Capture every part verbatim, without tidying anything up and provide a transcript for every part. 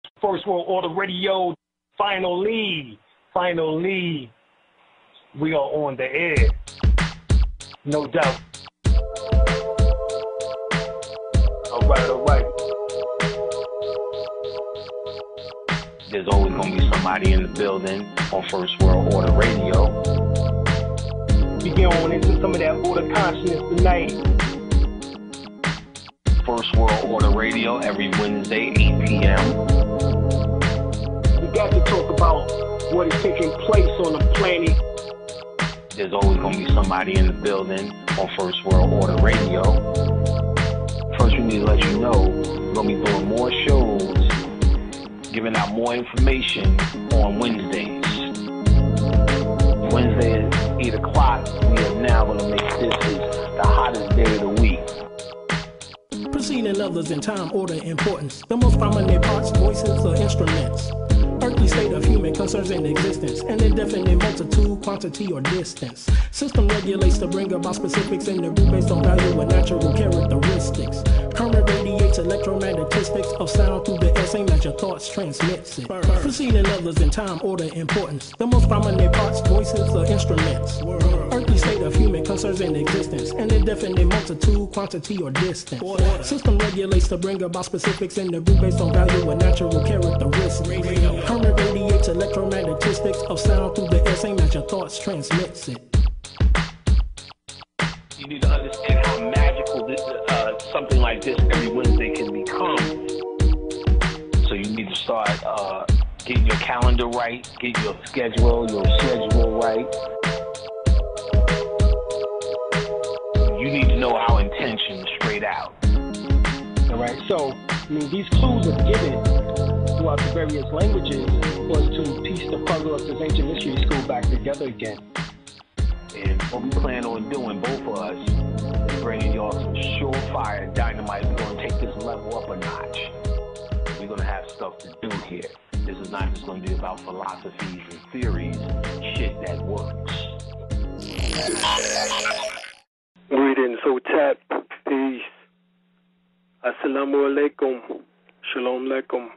First World Order Radio, finally, finally, we are on the air. No doubt. All right, all right. There's always going to be somebody in the building on First World Order Radio. We get on into some of that order consciousness tonight. First World Order Radio every Wednesday, eight p.m. We got to talk about what is taking place on the planet. There's always going to be somebody in the building on First World Order Radio. First, we need to let you know we're going to be doing more shows, giving out more information on Wednesdays. Wednesday at eight o'clock, we are now going to make this the hottest day of the week. Preceding others in time, order, importance. The most prominent parts, voices, or instruments. Earthly state of human concerns in existence. An indefinite multitude, quantity, or distance. System regulates to bring about specifics in the group based on value and natural characteristics. Current radiates electromagnetistics of sound through the air, same as your thoughts transmits it. Preceding others in time, order, importance. The most prominent parts, voices, or instruments. Earthly state of human concerns in existence. An indefinite multitude, quantity, or distance. System regulates to bring about specifics in the group based on value and natural characteristics. Current radiates electromagnetistics of sound through the air, same as your thoughts transmits it. You need to understand how magical this, uh, something like this every Wednesday can become. So you need to start uh, getting your calendar right, get your schedule, your schedule right. You need to know our intention straight out. All right, so, I mean, these clues are given throughout the various languages was to piece the puzzle of this ancient mystery school back together again. And what we plan on doing, both of us, is bringing y'all some surefire dynamite. We're going to take this level up a notch. We're going to have stuff to do here. This is not just going to be about philosophies and theories, shit that works. Greetings, Hotep. Peace. Assalamu alaikum. Shalom alaikum.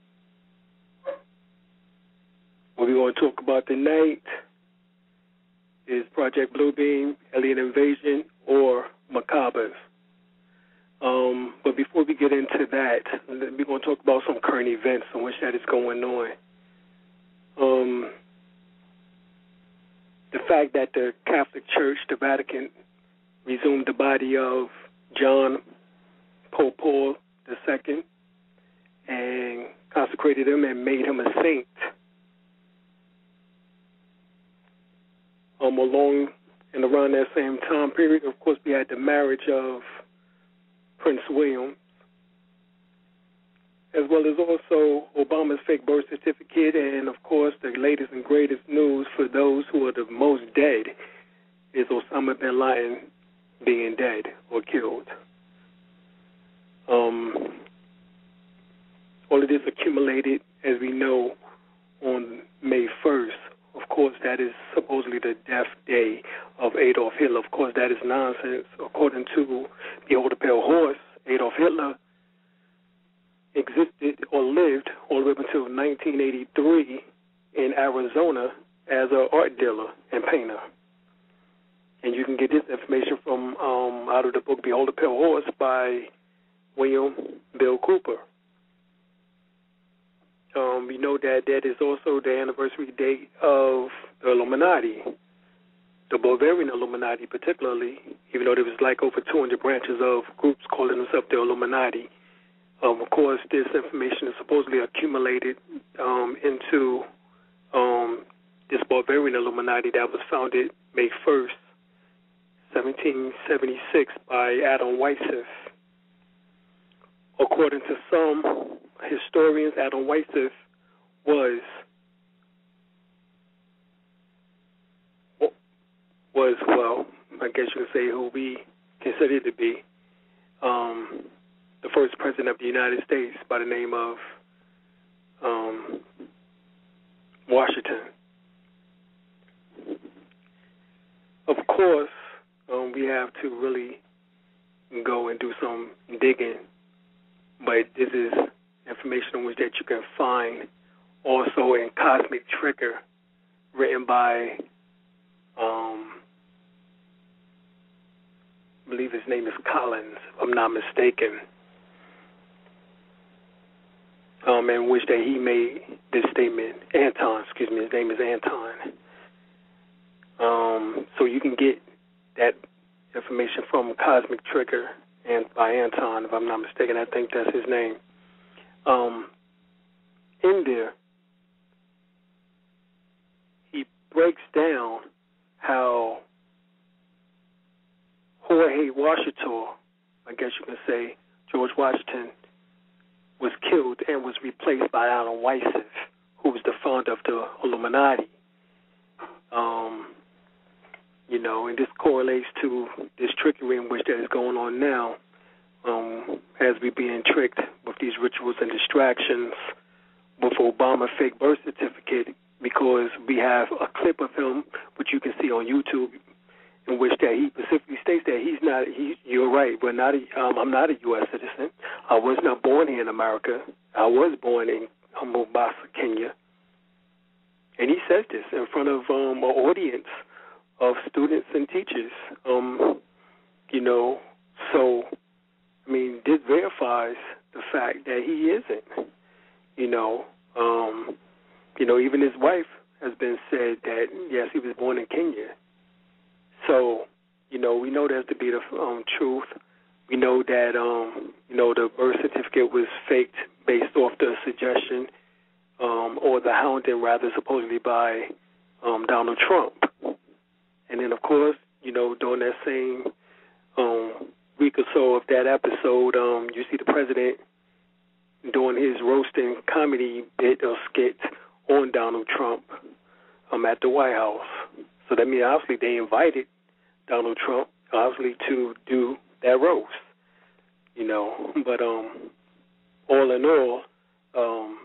What we're going to talk about tonight is Project Bluebeam, Alien Invasion, or Macabres. Um, but before we get into that, we're going to talk about some current events in which that is going on. Um, the fact that the Catholic Church, the Vatican, resumed the body of John Pope Paul the Second and consecrated him and made him a saint. Um, along and around that same time period, of course, we had the marriage of Prince William, as well as also Obama's fake birth certificate, and, of course, the latest and greatest news for those who are the most dead is Osama bin Laden being dead or killed. Um, all of this accumulated, as we know, on May first. Of course, that is supposedly the death day of Adolf Hitler. Of course, that is nonsense. According to Behold the Pale Horse, Adolf Hitler existed or lived all the way up until nineteen eighty-three in Arizona as an art dealer and painter. And you can get this information from um, out of the book Behold the Pale Horse by William Bill Cooper. Um, we know that that is also the anniversary date of the Illuminati, the Bavarian Illuminati particularly, even though there was like over two hundred branches of groups calling themselves the Illuminati. Um, of course, this information is supposedly accumulated um, into um, this Bavarian Illuminati that was founded May first, seventeen seventy-six by Adam Weishaupt. According to some historians, Adam Weishaupt was was well, I guess you could say who we consider to be um, the first president of the United States by the name of um, Washington. Of course, um, we have to really go and do some digging, but this is information in which that you can find also in Cosmic Trigger, written by, um, I believe his name is Collins, if I'm not mistaken, um, in which that he made this statement. Anton, excuse me, his name is Anton. Um, so you can get that information from Cosmic Trigger and by Anton, if I'm not mistaken. I think that's his name. Um, in there, he breaks down how Jorge Washington, I guess you can say, George Washington, was killed and was replaced by Allen Weissef, who was the founder of the Illuminati. Um, you know, and this correlates to this trickery in which that is going on now, um, as we're being tricked with these rituals and distractions with Obama fake birth certificate, because we have a clip of him, which you can see on YouTube, in which that he specifically states that he's not. He, you're right. We're not. A, um, I'm not a U S citizen. I was not born here in America. I was born in um, Mombasa, Kenya. And he says this in front of um, an audience of students and teachers. Um, you know, so I mean, this verifies the fact that he isn't. You know, um, you know, even his wife has been said that yes, he was born in Kenya. So, you know, we know that to be the um, truth. We know that, um, you know, the birth certificate was faked based off the suggestion um, or the hounding, rather, supposedly by um, Donald Trump. And then, of course, you know, during that same um, week or so of that episode, um, you see the president doing his roasting comedy bit or skit on Donald Trump um, at the White House. So that means obviously they invited Donald Trump, obviously, to do that roast, you know. But um, all in all, um,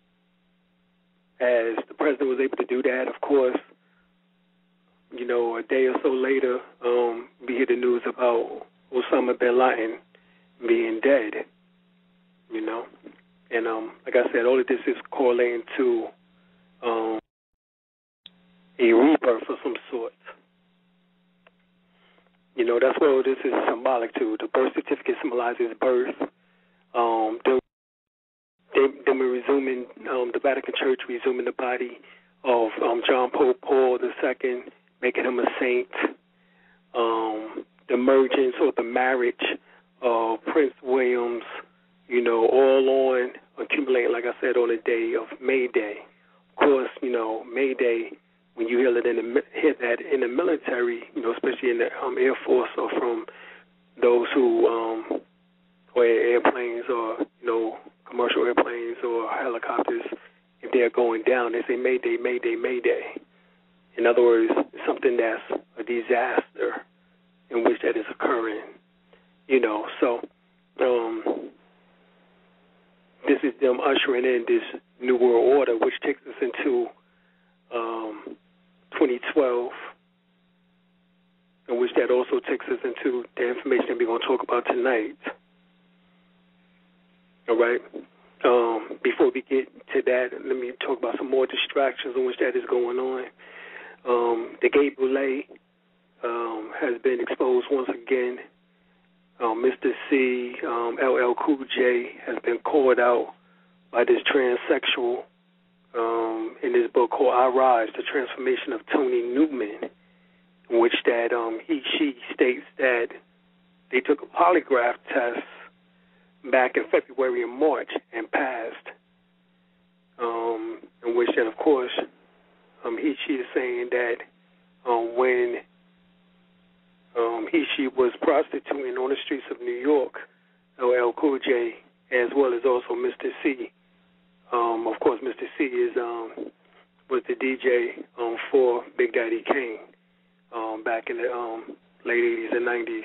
as the president was able to do that, of course, you know, a day or so later, um, we hear the news about Osama bin Laden being dead, you know. And um, like I said, all of this is correlating to um, a rebirth of some sort. You know, that's what this is symbolic to. The birth certificate symbolizes birth. Um, them, them resuming, um, the Vatican Church resuming the body of um, John Pope Paul the Second, making him a saint. Um, the emergence or the marriage of Prince Williams, you know, all on, accumulating, like I said, on the day of May Day. Of course, you know, May Day, when you hear it in the, hear that in the military, you know, especially in the um, Air Force or from those who, um, or airplanes or, you know, commercial airplanes or helicopters, if they're going down, they say Mayday, Mayday, Mayday. In other words, something that's a disaster in which that is occurring, you know. So um, this is them ushering in this new world order, which takes us into um, twenty twelve, in which that also takes us into the information that we're going to talk about tonight. All right. Um, before we get to that, let me talk about some more distractions in which that is going on. Um, the gay boule um, has been exposed once again. Um, Mister C, um, L L Cool J, has been called out by this transsexual um, in this book called I Rise, The Transformation of Tony Newman, in which that um, he, she states that they took a polygraph test back in February and March and passed, um, in which then, of course, um, he, she is saying that um, when um, he, she was prostituting on the streets of New York, L L Cool J, as well as also Mister C. Um, of course, Mister C is um, was the D J um, for Big Daddy Kane um, back in the um, late eighties and nineties.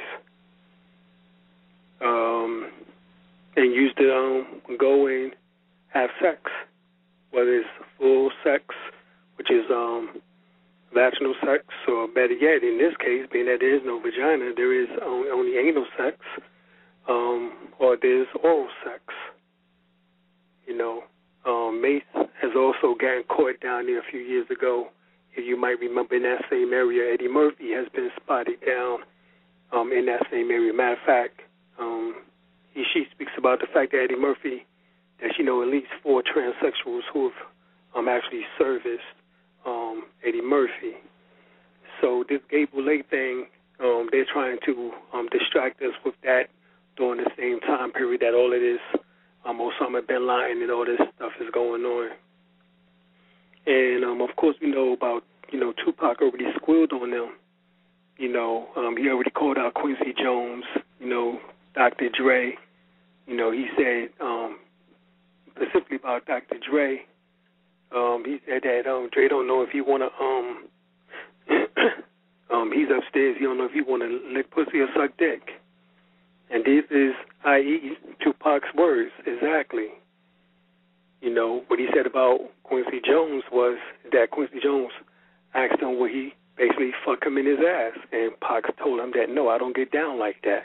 Um, and used to um, go and have sex, whether it's full sex, which is um, vaginal sex, or better yet, in this case, being that there is no vagina, there is only, only anal sex, um, or there's oral sex, you know. um, Mace has also gotten caught down there a few years ago. If you might remember, in that same area, Eddie Murphy has been spotted down um, in that same area. Matter of fact, um, he, she speaks about the fact that Eddie Murphy, that she know at least four transsexuals who have um, actually serviced um, Eddie Murphy. So this Gay Boulay thing, um, they're trying to um, distract us with that during the same time period that all of this um, Osama bin Laden and all this stuff is going on. And, um, of course, we know about, you know, Tupac already squealed on them. You know, um, he already called out Quincy Jones, you know, Doctor Dre. You know, he said, um, specifically about Doctor Dre, um, he said that um, Dre don't know if he want to, um, um, he's upstairs, he don't know if he want to lick pussy or suck dick. And this is, that is, Tupac's words, exactly. You know, what he said about Quincy Jones was that Quincy Jones asked him would he basically fuck him in his ass. And Pac told him that, no, I don't get down like that.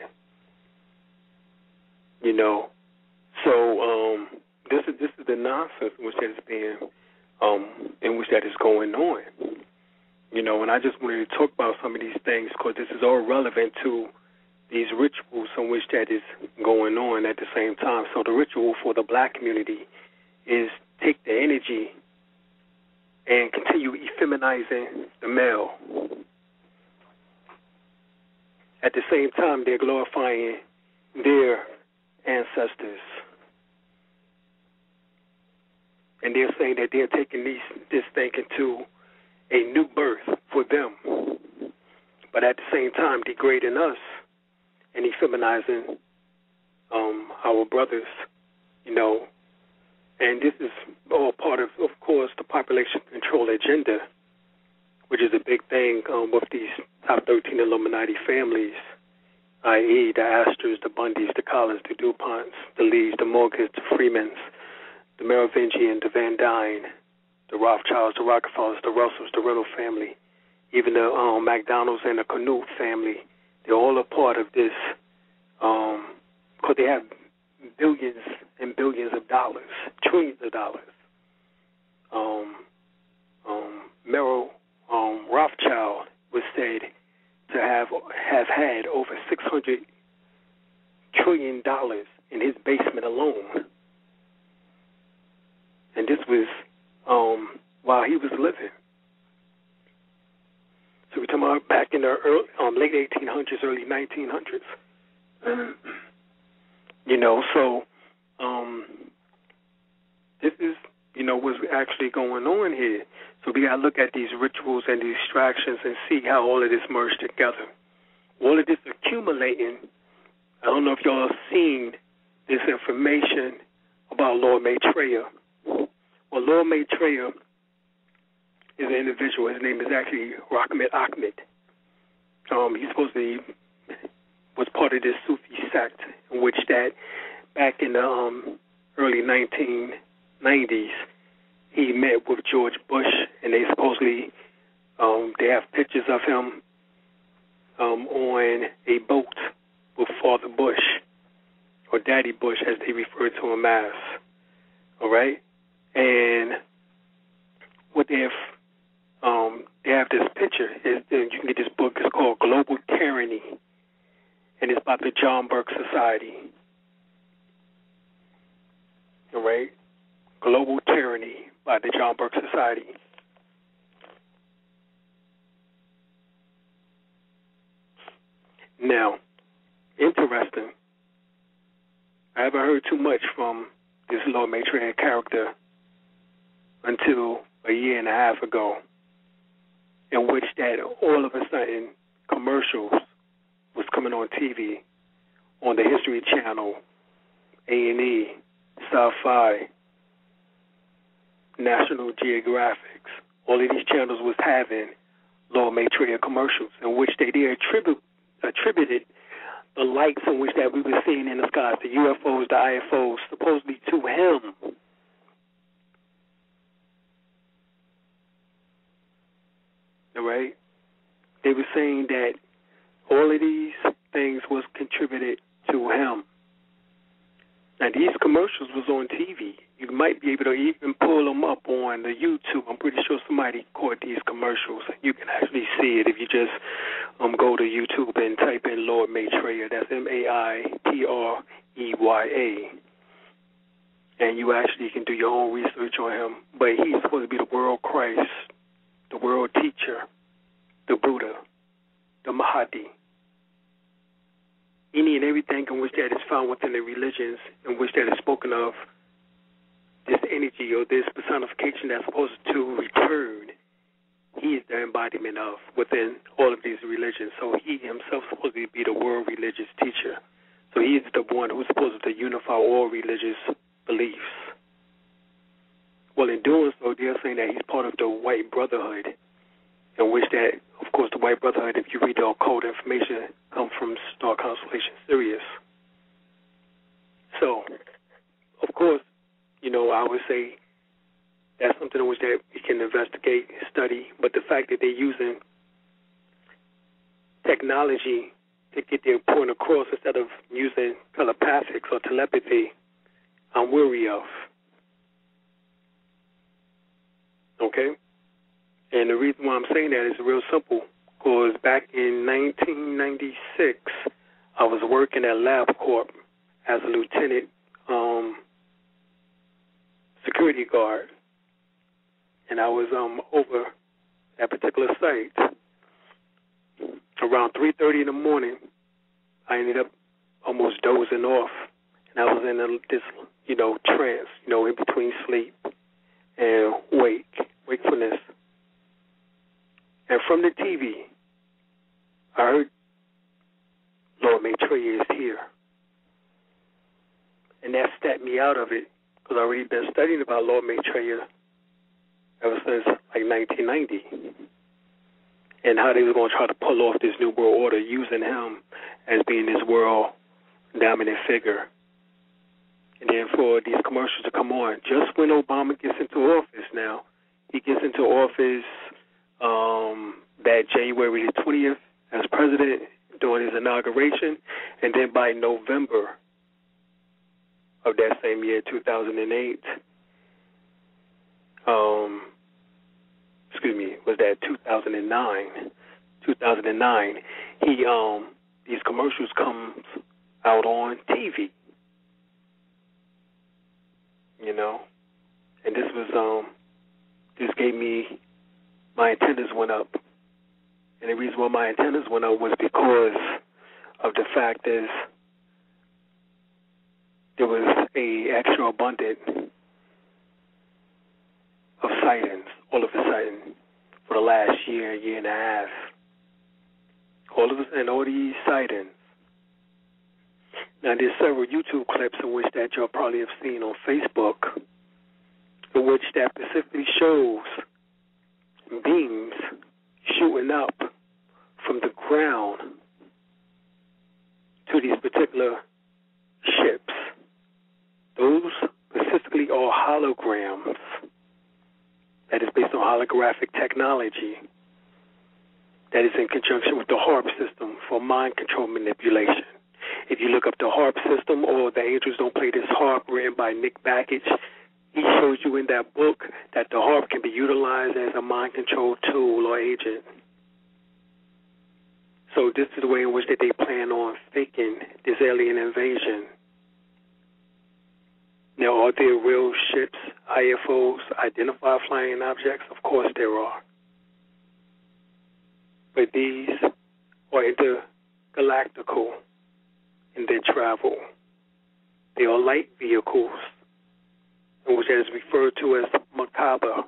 You know, so um, this is this is the nonsense in which that is being, um, in which that is going on. You know, and I just wanted to talk about some of these things because this is all relevant to these rituals in which that is going on at the same time. So the ritual for the black community is take the energy and continue effeminizing the male. At the same time, they're glorifying their ancestors. And they're saying that they're taking these, this thing into a new birth for them. But at the same time, degrading us and effeminizing um, our brothers, you know. And this is all part of, of course, the population control agenda, which is a big thing um, with these top thirteen Illuminati families, that is the Astors, the Bundys, the Collins, the DuPonts, the Lees, the Morgans, the Freemans, the Merovingian, the Van Dyne, the Rothschilds, the Rockefellers, the Russells, the Riddle family, even the um, McDonald's and the Canute family. They're all a part of this because um, they have billions and billions of dollars, trillions of dollars. Um, um, Merrill um, Rothschild was said to have have had over six hundred trillion dollars in his basement alone, and this was um, while he was living. So we're talking about back in the early, um, late eighteen hundreds, early nineteen hundreds. You know, so um, this is, you know, what's actually going on here. So we got to look at these rituals and these distractions and see how all of this merged together. All of this accumulating, I don't know if y'all have seen this information about Lord Maitreya. Well, Lord Maitreya is an individual. His name is actually Rahmat Ahmed. Um, he's supposed to be was part of this Sufi sect, in which that back in the um, early nineteen nineties, he met with George Bush, and they supposedly, um, they have pictures of him um, on a boat with Father Bush, or Daddy Bush, as they refer to him as, all right? And what they have, um, they have this picture, is, you can get this book, it's called Global Tyranny, and it's about the John Burke Society. All right? Global Tyranny by the John Burke Society. Now, interesting. I haven't heard too much from this Lord Maitreya character until a year and a half ago, in which that all of a sudden commercials was coming on T V, on the History Channel, A and E, Sci-Fi, National Geographic. All of these channels was having Lord Maitreya commercials in which they, they attribute, attributed the lights in which that we were seeing in the skies, the U F Os, the I F Os, supposedly to him. All right? They were saying that all of these things was contributed to him. Now, these commercials was on T V. you might be able to even pull them up on the YouTube. I'm pretty sure somebody caught these commercials. You can actually see it if you just um, go to YouTube and type in Lord Maitreya. That's M A I T R E Y A. And you actually can do your own research on him. But he's supposed to be the world Christ, the world teacher, the Buddha, the Mahdi. Any and everything in which that is found within the religions in which that is spoken of, this energy or this personification that's supposed to return, he is the embodiment of within all of these religions. So he himself is supposed to be the world religious teacher. So he is the one who's supposed to unify all religious beliefs. Well, in doing so, they're saying that he's part of the White Brotherhood, in which that, of course, the White Brotherhood, if you read the occult information, comes from Star Constellation Sirius. So, of course, you know, I would say that's something in which that we can investigate, study, but the fact that they're using technology to get their point across instead of using telepathics or telepathy, I'm weary of. Okay? And the reason why I'm saying that is real simple, because back in nineteen ninety-six, I was working at LabCorp as a lieutenant um, security guard, and I was um, over that particular site. Around three thirty in the morning, I ended up almost dozing off, and I was in a, this, you know, trance, you know, in between sleep and wake, wakefulness. And from the T V, I heard, Lord Maitreya is here. And that snapped me out of it, because I've already been studying about Lord Maitreya ever since like nineteen ninety. And how they were going to try to pull off this New World Order using him as being this world dominant figure. And then for these commercials to come on, just when Obama gets into office now, he gets into office um, that January the twentieth as president during his inauguration, and then by November of that same year, two thousand eight, um, excuse me, was that two thousand nine? two thousand nine, he um these commercials comes out on T V. You know, and this was um this gave me, my antennas went up, and the reason why my antennas went up was because of the fact is there was a extra abundant of sightings all of a sudden for the last year, year and a half. All of a sudden, all these sightings. Now, there's several YouTube clips in which that y'all probably have seen on Facebook, in which that specifically shows beams shooting up from the ground to these particular ships. Those specifically are holograms. That is based on holographic technology that is in conjunction with the HARP system for mind control manipulation. If you look up the HARP system or The Angels Don't Play This HARP, written by Nick Backage, he shows you in that book that the HARP can be utilized as a mind control tool or agent. So this is the way in which that they plan on faking this alien invasion. Now, are there real ships, I F Os, identified flying objects? Of course there are. But these are intergalactical in their travel. They are light vehicles, which is referred to as Macabre.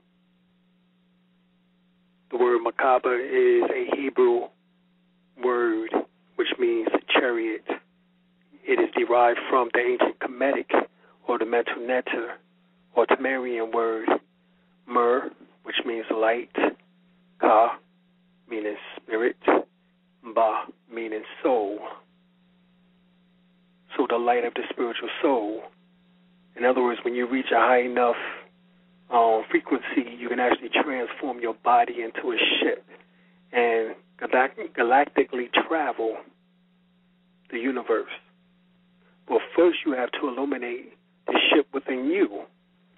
The word Macabre is a Hebrew word which means chariot. It is derived from the ancient Kemetic or the Metu Neter or Tamarian word Mer, which means light, Ka, meaning spirit, Ba, meaning soul. So the light of the spiritual soul. In other words, when you reach a high enough um, frequency, you can actually transform your body into a ship and galactically travel the universe. But first you have to illuminate the ship within you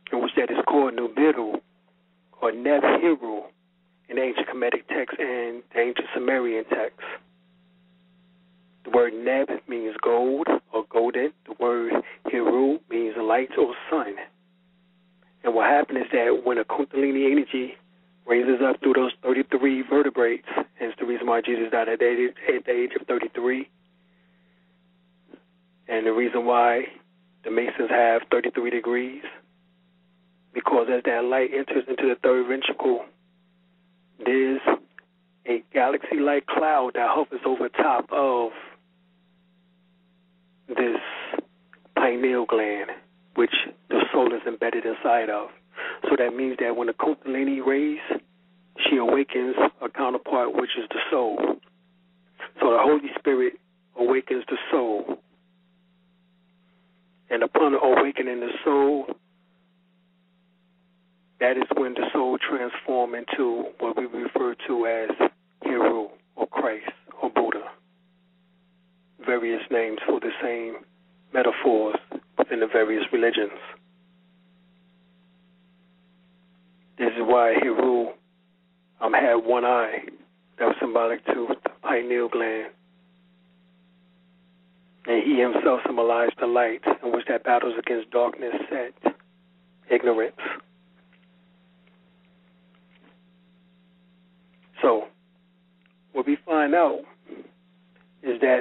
in which that is called Nibiru or Neb-Hiru in the ancient Kemetic text and the ancient Sumerian text. The word Neb means gold or golden. The word Hiru means light or sun. And what happens is that when a Kundalini energy raises up through those thirty-three vertebrates, and it's the reason why Jesus died at the age, at the age of thirty-three, and the reason why the Masons have thirty-three degrees, because as that light enters into the third ventricle, there's a galaxy-like cloud that hovers over top of this pineal gland, which the soul is embedded inside of. So that means that when the Kundalini rays, she awakens a counterpart, which is the soul. So the Holy Spirit awakens the soul. And upon awakening the soul, that is when the soul transforms into what we refer to as Hiru or Christ or Buddha. Various names for the same metaphors within the various religions. This is why Hiru um, had one eye that was symbolic to the pineal gland. And he himself symbolized the light in which that battles against darkness set, ignorance. So, what we find out is that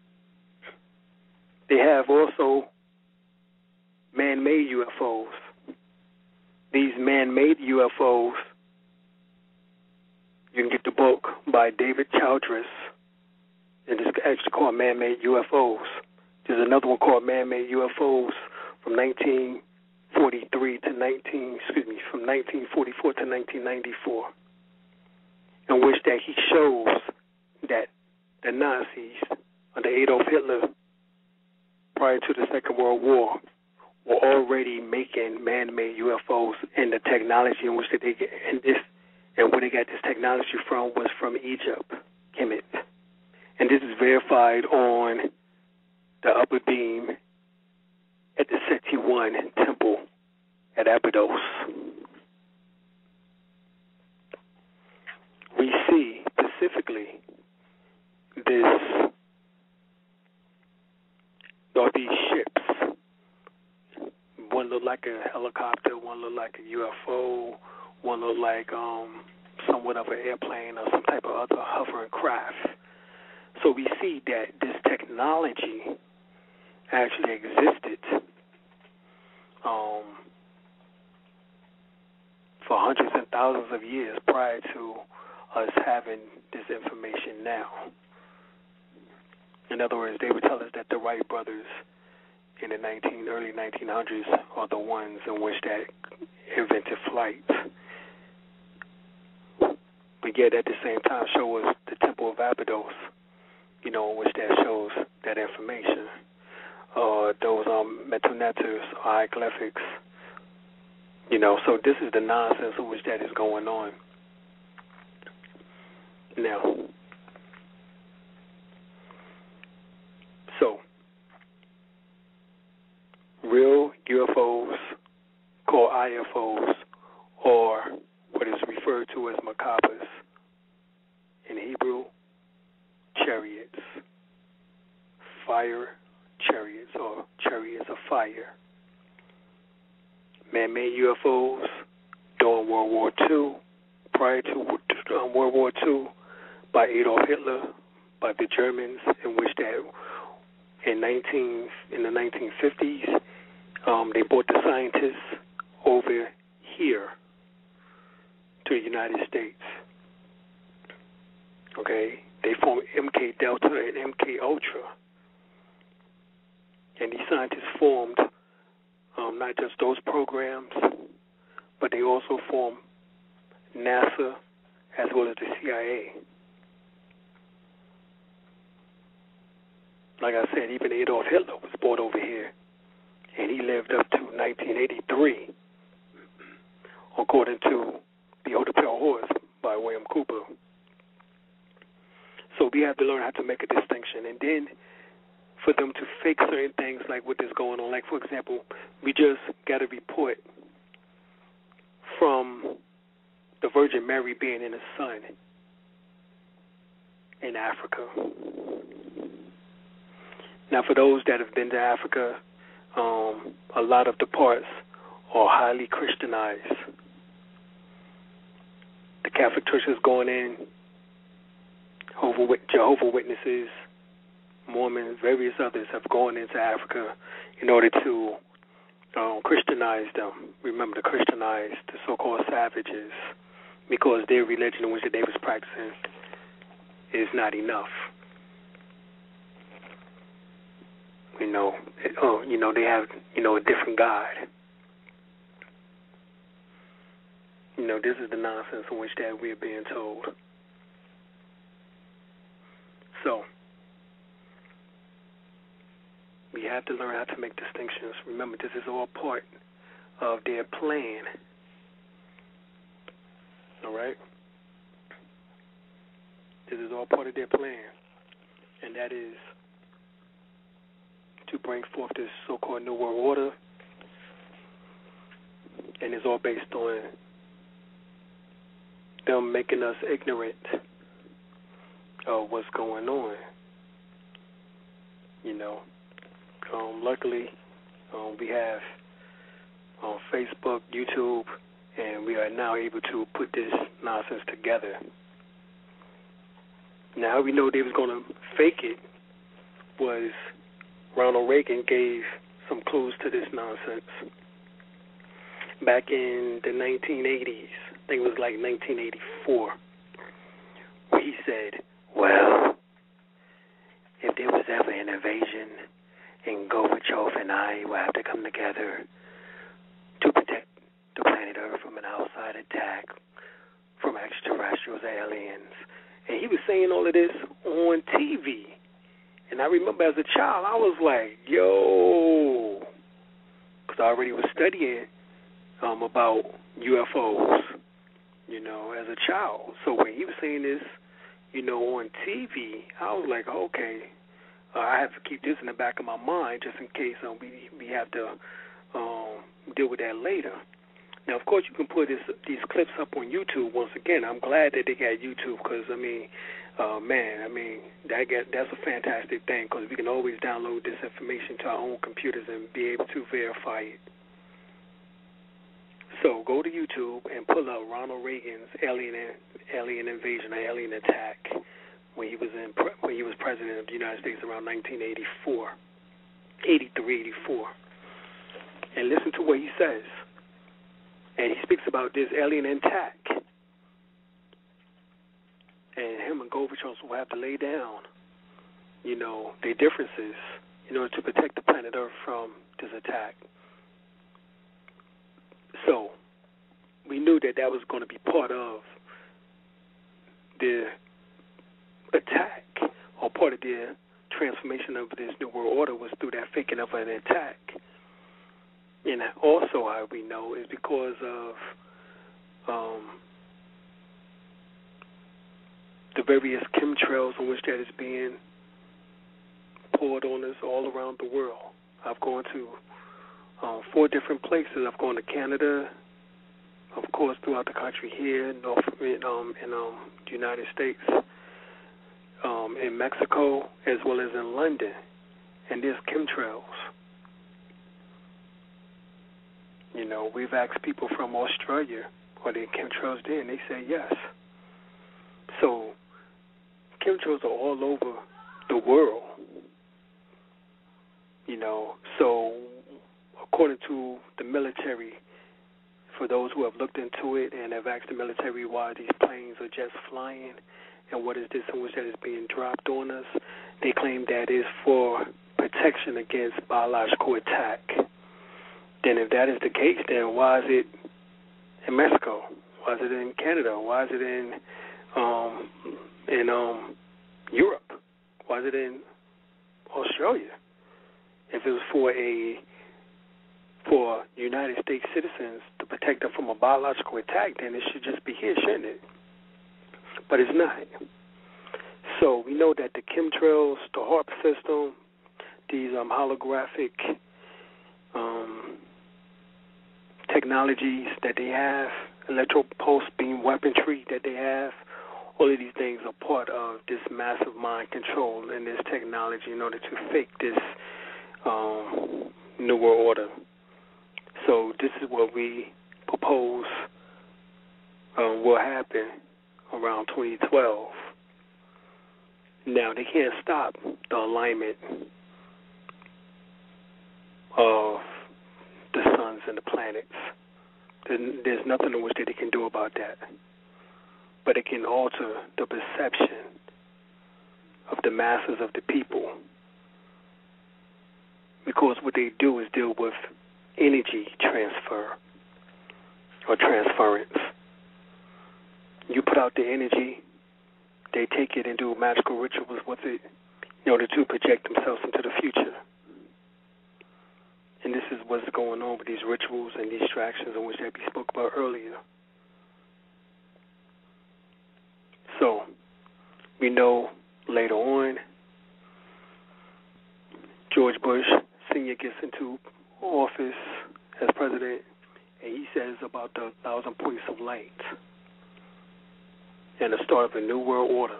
they have also man-made U F Os. These man-made U F Os, you can get the book by David Childress, and it's actually called Man-Made U F Os. There's another one called Man-Made U F Os from nineteen forty-three to nineteen, excuse me, from nineteen forty-four to nineteen ninety-four, in which that he shows that the Nazis under Adolf Hitler, prior to the Second World War, were already making man-made U F Os, and the technology in which that they get, and this, and where they got this technology from was from Egypt, Kemet. And this is verified on the upper beam at the Seti One temple at Abydos. We see specifically this, or these ships. One looked like a helicopter, one looked like a U F O, one looked like um, somewhat of an airplane or some type of other hovering craft. So we see that this technology actually existed um, for hundreds and thousands of years prior to us having this information now. In other words, they would tell us that the Wright brothers in the nineteen, early nineteen hundreds are the ones in which that invented flight. But yet at the same time show us the Temple of Abydos, you know, in which that shows that information. Uh, those um, metonetters, hieroglyphics, you know, so this is the nonsense in which that is going on. Now, so, real U F Os, called I F Os, or what is referred to as Makabas in Hebrew, chariots, fire chariots, or chariots of fire. Man-made U F Os during World War Two, prior to um, World War Two, by Adolf Hitler, by the Germans, in which that in nineteen in the nineteen fifties, um, they brought the scientists over here to the United States. Okay, they formed M K Delta and M K Ultra, and these scientists formed um, not just those programs, but they also formed NASA as well as the C I A. Like I said, even Adolf Hitler was brought over here, and he lived up to nineteen eighty-three, according to The Outer Pale Horse by William Cooper. So we have to learn how to make a distinction, and then for them to fake certain things like what is going on. Like, for example, we just got a report Virgin Mary being in the sun in Africa. Now, for those that have been to Africa, um, a lot of the parts are highly Christianized. The Catholic Church is going in, Jehovah's Witnesses, Mormons, various others have gone into Africa in order to um, Christianize them. Remember, to Christianize the so-called savages, because their religion in which they was practicing is not enough. You know, it, oh, you know, they have, you know, a different God. You know, this is the nonsense in which that we're being told. So, we have to learn how to make distinctions. Remember, this is all part of their plan. All right? This is all part of their plan. And that is to bring forth this so-called New World Order. And it's all based on them making us ignorant of what's going on. You know, um, luckily um, we have on Facebook, YouTube, and we are now able to put this nonsense together. Now, we know they was going to fake it was Ronald Reagan gave some clues to this nonsense. Back in the nineteen eighties, I think it was like nineteen eighty-four, where he said, well, if there was ever an invasion, and Gorbachev and I will have to come together to protect the planet Earth from an outside attack from extraterrestrials, aliens. And he was saying all of this on T V. And I remember as a child, I was like, yo, because I already was studying um, about U F Os, you know, as a child. So when he was saying this, you know, on T V, I was like, okay, uh, I have to keep this in the back of my mind just in case um, we we have to um, deal with that later. Now, of course, you can put this, these clips up on YouTube. Once again, I'm glad that they got YouTube because, I mean, uh, man, I mean, that get, that's a fantastic thing because we can always download this information to our own computers and be able to verify it. So go to YouTube and pull up Ronald Reagan's alien alien invasion or alien attack when he was in when he was president of the United States around nineteen eighty-four, eighty-three, eighty-four, and listen to what he says. And he speaks about this alien attack, and him and Gorbachev will have to lay down, you know, their differences in order to protect the planet Earth from this attack. So we knew that that was going to be part of the attack, or part of the transformation of this New World Order was through that faking of an attack. And also, how we know is because of um, the various chemtrails in which that is being poured on us all around the world. I've gone to um, four different places. I've gone to Canada, of course, throughout the country here, North in, um, in um, the United States, um, in Mexico, as well as in London. And there's chemtrails. You know, we've asked people from Australia, are there chemtrails there? And they say yes. So chemtrails are all over the world. You know, so according to the military, for those who have looked into it and have asked the military why these planes are just flying and what is this and which that is being dropped on us, they claim that is for protection against biological attack. Then if that is the case, then why is it in Mexico? Why is it in Canada? Why is it in um, in um, Europe? Why is it in Australia? If it was for a for United States citizens to protect them from a biological attack, then it should just be here, shouldn't it? But it's not. So we know that the chemtrails, the HAARP system, these um, holographic um, technologies that they have, electro pulse beam weaponry that they have, all of these things are part of this massive mind control and this technology in order to fake this um, New World Order. So this is what we propose um, will happen around twenty twelve. Now, they can't stop the alignment of the suns and the planets. There's nothing in which they can do about that. But it can alter the perception of the masses of the people. Because what they do is deal with energy transfer or transference. You put out the energy, they take it and do magical rituals with it in order to project themselves into the future. And this is what's going on with these rituals and these distractions in which we spoke about earlier. So, we know later on, George Bush Senior gets into office as president, and he says about the thousand points of light and the start of a new world order.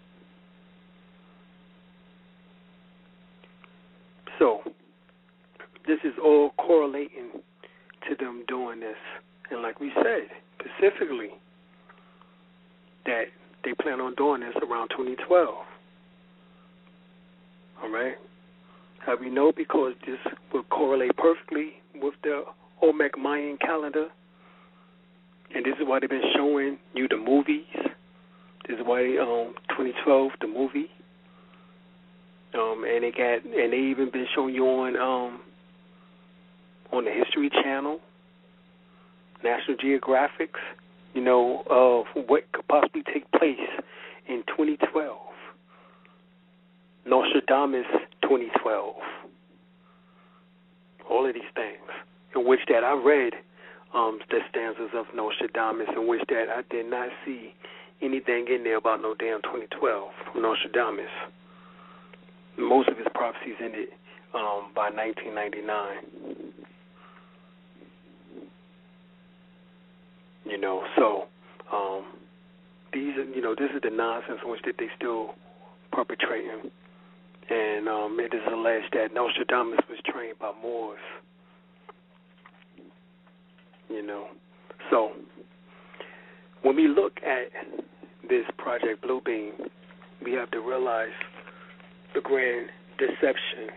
So, this is all correlating to them doing this. And like we said, specifically, that they plan on doing this around twenty twelve. All right? How we know? Because this will correlate perfectly with the Olmec Mayan calendar. And this is why they've been showing you the movies. This is why um, twenty twelve, the movie. Um, and they got, and they even been showing you on um, on the History Channel, National Geographics, you know, of what could possibly take place in twenty twelve. Nostradamus twenty twelve. All of these things, in which that I read um, the stanzas of Nostradamus, in which that I did not see anything in there about no damn twenty twelve from Nostradamus. Most of his prophecies ended um, by nineteen ninety-nine. You know, so um, these, you know, this is the nonsense in which that they still perpetrating, and um, it is alleged that Nostradamus was trained by Moors. You know, so when we look at this Project Bluebeam, we have to realize the grand deception.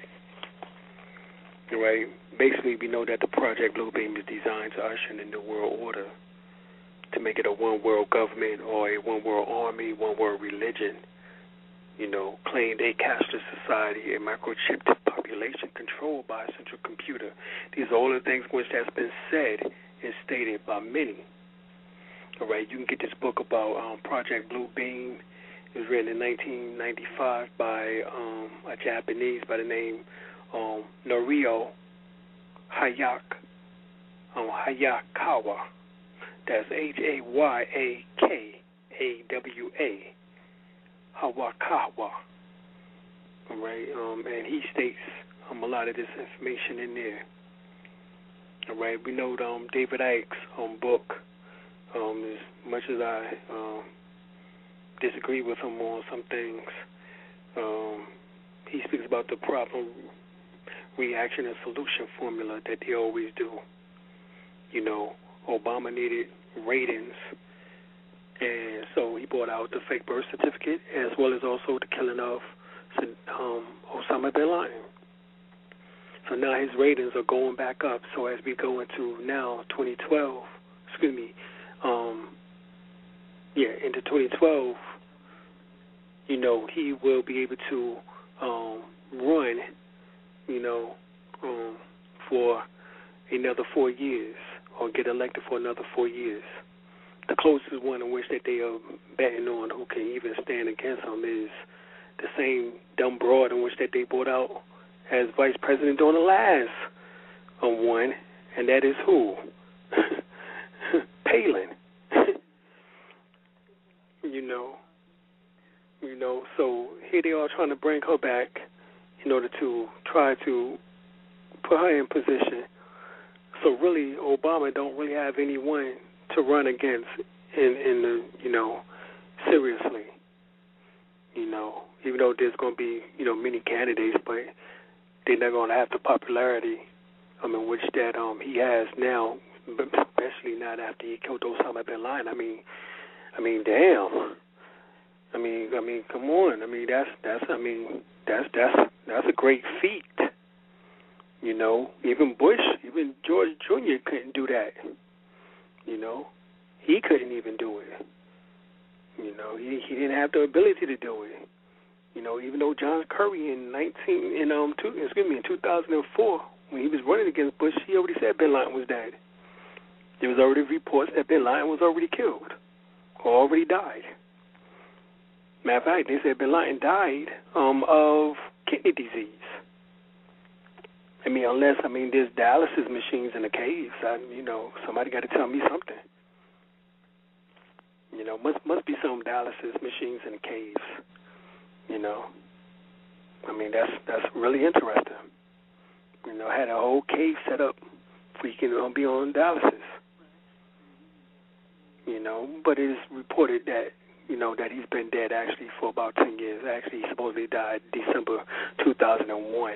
Right? Basically, we know that the Project Bluebeam is designed to usher in the New World Order, to make it a one-world government or a one-world army, one-world religion, you know, claimed a cashless society, a microchipped population controlled by a central computer. These are all the things which has been said and stated by many. All right, you can get this book about um, Project Bluebeam. It was written in nineteen ninety-five by um, a Japanese by the name um, Norio Hayak, um, Hayakawa. That's H A Y A K A W A, Hawakawa. All right, um, and he states um, a lot of this information in there. All right, we know um, David Icke's um, book, um, as much as I um, disagree with him on some things, um, he speaks about the problem, reaction, and solution formula that they always do. You know, Obama needed ratings, and so he brought out the fake birth certificate as well as also the killing of um, Osama bin Laden. So now his ratings are going back up. So as we go into now twenty twelve, excuse me, um, yeah, into twenty twelve, you know, he will be able to um, run, you know, um, for another four years. Or get elected for another four years. The closest one in which that they are betting on who can even stand against him is the same dumb broad in which that they brought out as vice president during the last um, one, and that is who? Palin. you know, you know. So here they are trying to bring her back in order to try to put her in position so really, Obama don't really have anyone to run against in, in the, you know, seriously. You know, even though there's going to be, you know, many candidates, but they're not going to have the popularity, I mean, which that um he has now, especially not after he killed Osama bin Laden. I mean, I mean, damn. I mean, I mean, come on. I mean, that's that's. I mean, that's that's that's a great feat. You know, even Bush, even George Junior couldn't do that. You know, he couldn't even do it. You know, he he didn't have the ability to do it. You know, even though John Kerry in nineteen in um two, excuse me in two thousand four when he was running against Bush, he already said Bin Laden was dead. There was already reports that Bin Laden was already killed or already died. Matter of fact, they said Bin Laden died um, of kidney disease. I mean, unless, I mean, there's dialysis machines in the caves. I, you know, somebody got to tell me something. You know, must must be some dialysis machines in the caves. You know, I mean, that's that's really interesting. You know, I had a whole cave set up for you can um, be on dialysis. You know, but it is reported that, you know, that he's been dead actually for about ten years. Actually, he supposedly died December two thousand one.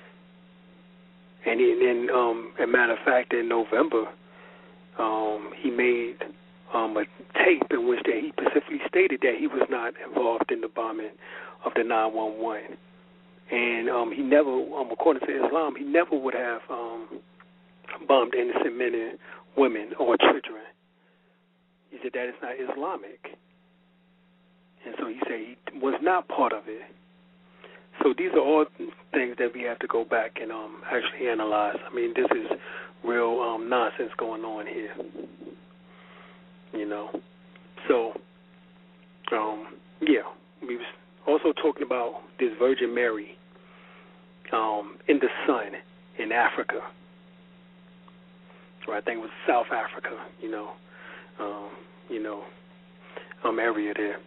And then, um, as a matter of fact, in November, um, he made um, a tape in which that he specifically stated that he was not involved in the bombing of the nine one one. And um, he never, um, according to Islam, he never would have um, bombed innocent men and women or children. He said that is not Islamic. And so he said he was not part of it. So these are all things that we have to go back and um, actually analyze. I mean, this is real um, nonsense going on here. You know. So, um, yeah, we was also talking about this Virgin Mary um, in the sun in Africa. Or I think it was South Africa, you know, um, you know, um, area there.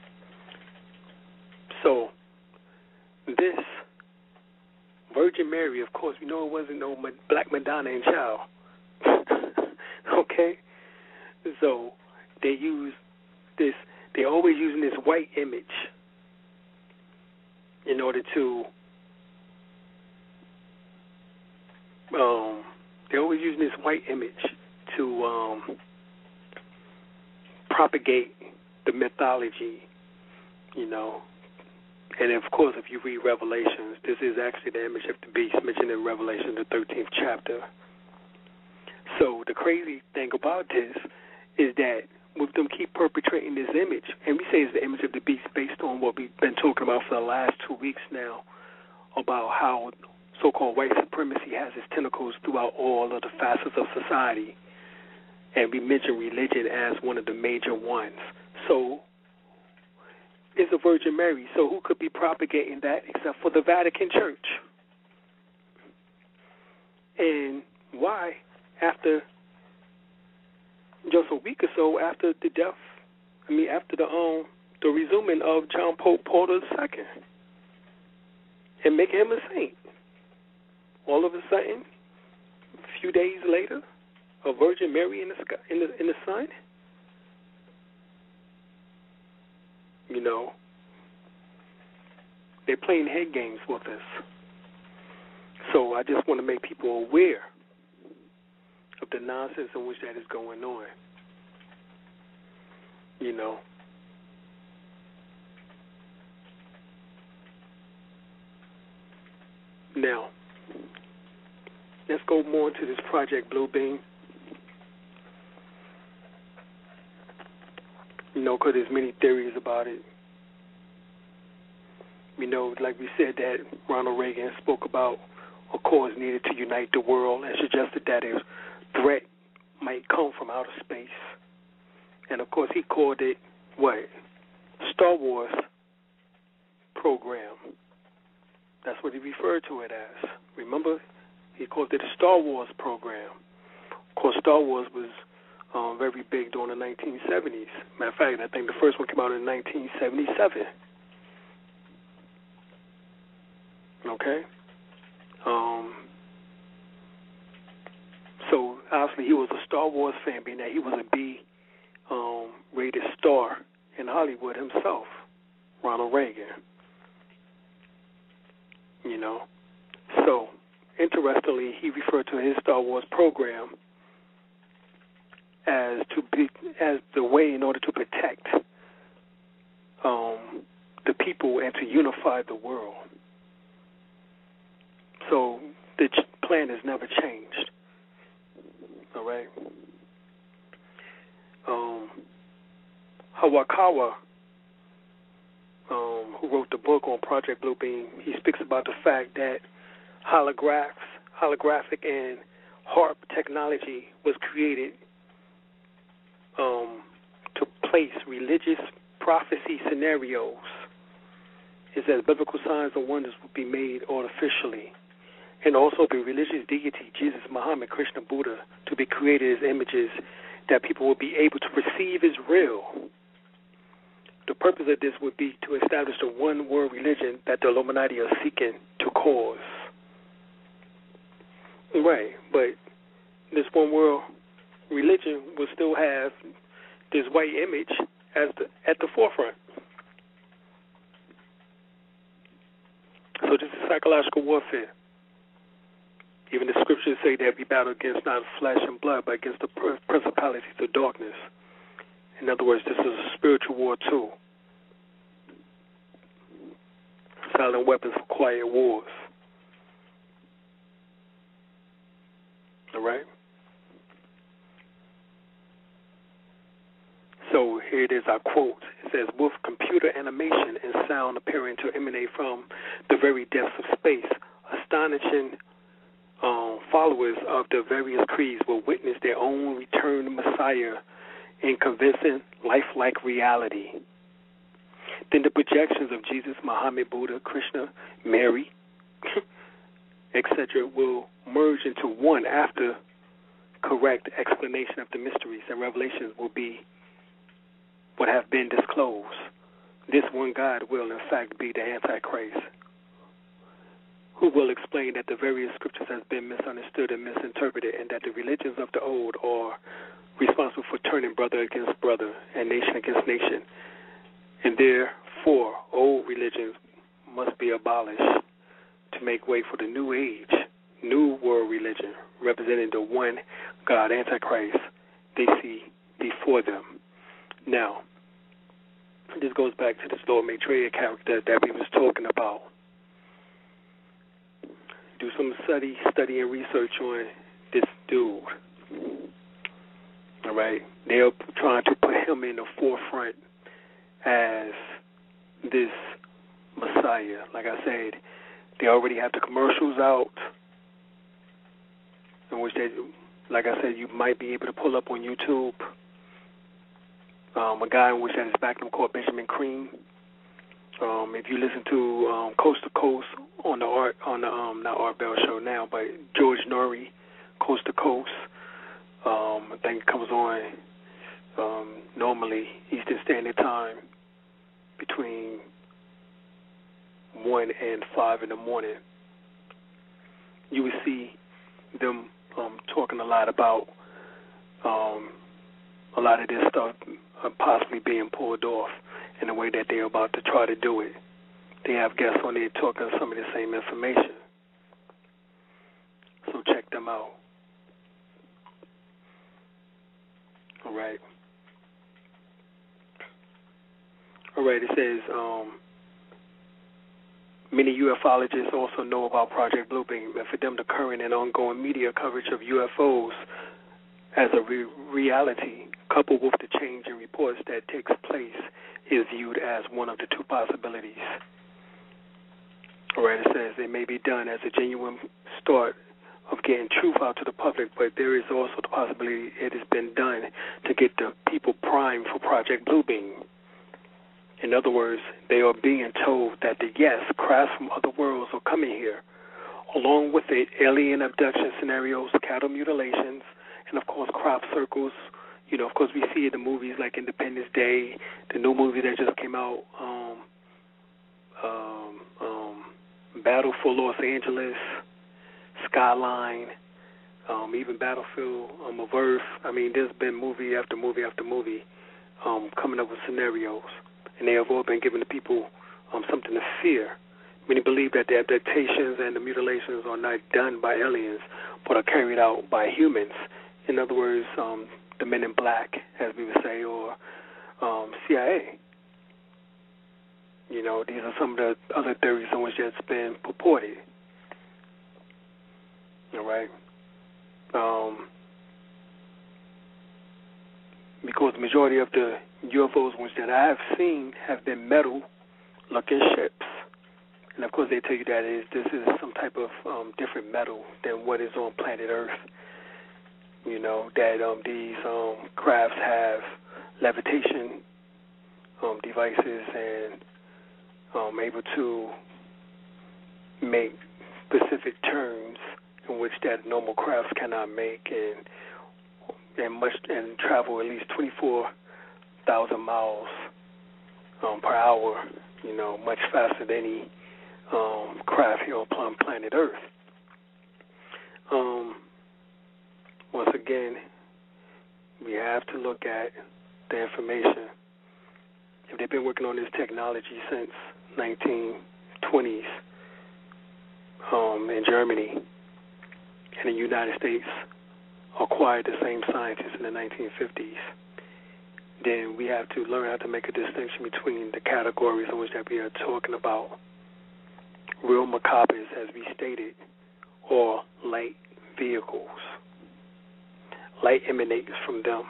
So this Virgin Mary, of course, we know it wasn't no Black Madonna and Child. Okay? So they use this, they're always using this white image in order to, um, they're always using this white image to um, propagate the mythology, you know. And, of course, if you read Revelations, this is actually the image of the beast mentioned in Revelation, the thirteenth chapter. So the crazy thing about this is that with them keep perpetrating this image, and we say it's the image of the beast based on what we've been talking about for the last two weeks now, about how so-called white supremacy has its tentacles throughout all of the facets of society. And we mention religion as one of the major ones. So is the Virgin Mary. So who could be propagating that except for the Vatican Church? And why, after just a week or so after the death, I mean after the um the resuming of John Pope Paul the Second, and making him a saint, all of a sudden, a few days later, a Virgin Mary in the sky, in the in the sun. You know, they're playing head games with us. So I just want to make people aware of the nonsense in which that is going on. You know. Now, let's go more into this Project Bluebeam. You know, because there's many theories about it. We know, like we said, that Ronald Reagan spoke about a cause needed to unite the world and suggested that a threat might come from outer space. And, of course, he called it, what? Star Wars program. That's what he referred to it as. Remember? He called it a Star Wars program. Of course, Star Wars was Um, very big during the nineteen seventies. Matter of fact, I think the first one came out in nineteen seventy-seven. Okay? Um, so obviously he was a Star Wars fan, being that he was a B um, rated star in Hollywood himself, Ronald Reagan. You know, so interestingly, he referred to his Star Wars program as to be as the way in order to protect um, the people and to unify the world. So the ch- plan has never changed. All right. Um, Hawakawa, um, who wrote the book on Project Bluebeam, he speaks about the fact that holographs, holographic and HARP technology was created um, to place religious prophecy scenarios. It says biblical signs and wonders would be made artificially, and also the religious deity, Jesus, Muhammad, Krishna, Buddha, to be created as images that people will be able to perceive as real. The purpose of this would be to establish the one world religion that the Illuminati are seeking to cause. Right, but this one world religion will still have this white image as the, at the forefront. So this is psychological warfare. Even the scriptures say that we battle against not flesh and blood, but against the principalities of darkness. In other words, this is a spiritual war too. Silent weapons for quiet wars. All right? So here it is, our quote. It says, with computer animation and sound appearing to emanate from the very depths of space, astonishing um, followers of the various creeds will witness their own returned Messiah in convincing lifelike reality. Then the projections of Jesus, Muhammad, Buddha, Krishna, Mary, et cetera will merge into one after correct explanation of the mysteries and revelations will be what have been disclosed. This one God will, in fact, be the Antichrist, who will explain that the various scriptures has been misunderstood and misinterpreted, and that the religions of the old are responsible for turning brother against brother and nation against nation, and therefore old religions must be abolished to make way for the new age, new world religion, representing the one God, Antichrist, they see before them. Now, this goes back to this Lord Maitreya character that we was talking about. Do some study, study and research on this dude. All right, they're trying to put him in the forefront as this Messiah. Like I said, they already have the commercials out, in which they, like I said, you might be able to pull up on YouTube. Um, a guy in which that is back them called Benjamin Cream. Um, if you listen to um, Coast to Coast on the art on the um, not Art Bell show now, but George Norrie, Coast to Coast, um, I think it comes on um, normally Eastern Standard Time between one and five in the morning. You would see them um, talking a lot about um, a lot of this stuff uh, possibly being pulled off in the way that they're about to try to do it. They have guests on there talking some of the same information. So check them out. All right. All right, it says, um, many ufologists also know about Project Bluebeam, and for them the current and ongoing media coverage of U F Os as a re- reality, coupled with the change in reports that takes place, is viewed as one of the two possibilities. All right, it says it may be done as a genuine start of getting truth out to the public, but there is also the possibility it has been done to get the people primed for Project Bluebeam. In other words, they are being told that the yes, crafts from other worlds are coming here, along with the alien abduction scenarios, cattle mutilations, and of course crop circles. You know, of course, we see it in movies like Independence Day, the new movie that just came out, um, um, um, Battle for Los Angeles, Skyline, um, even Battlefield um, of Earth. I mean, there's been movie after movie after movie um, coming up with scenarios, and they have all been giving the people um, something to fear. Many believe that the abductions and the mutilations are not done by aliens, but are carried out by humans. In other words, um, the Men in Black, as we would say, or um, C I A. You know, these are some of the other theories in which that's been purported. All right. Um, because the majority of the U F Os which that I have seen have been metal-looking ships. And, of course, they tell you that is, this is some type of um, different metal than what is on planet Earth. You know, that um, these um, crafts have levitation um, devices and um, able to make specific turns in which that normal crafts cannot make, and and much and travel at least twenty-four thousand miles um, per hour. You know, much faster than any um, craft here on planet Earth. Um, once again, we have to look at the information. If they've been working on this technology since nineteen twenties um, in Germany, and the United States acquired the same scientists in the nineteen fifties, then we have to learn how to make a distinction between the categories in which that we are talking about. Real macabres, as we stated, or light vehicles. Light emanates from them.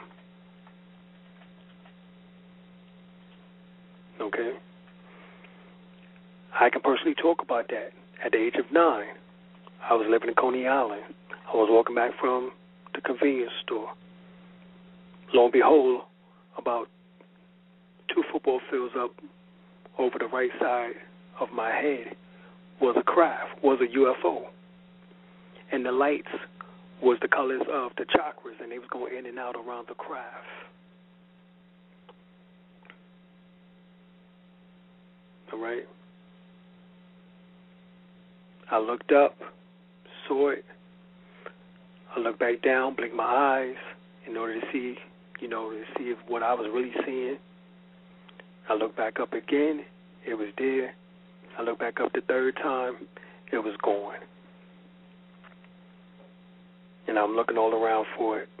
Okay? I can personally talk about that. At the age of nine, I was living in Coney Island. I was walking back from the convenience store. Lo and behold, about two football fields up over the right side of my head was a craft, was a U F O. And the lights was the colors of the chakras, and they was going in and out around the craft. All right? I looked up, saw it. I looked back down, blinked my eyes in order to see, you know, to see if what I was really seeing. I looked back up again. It was there. I looked back up the third time. It was gone. And I'm looking all around for it.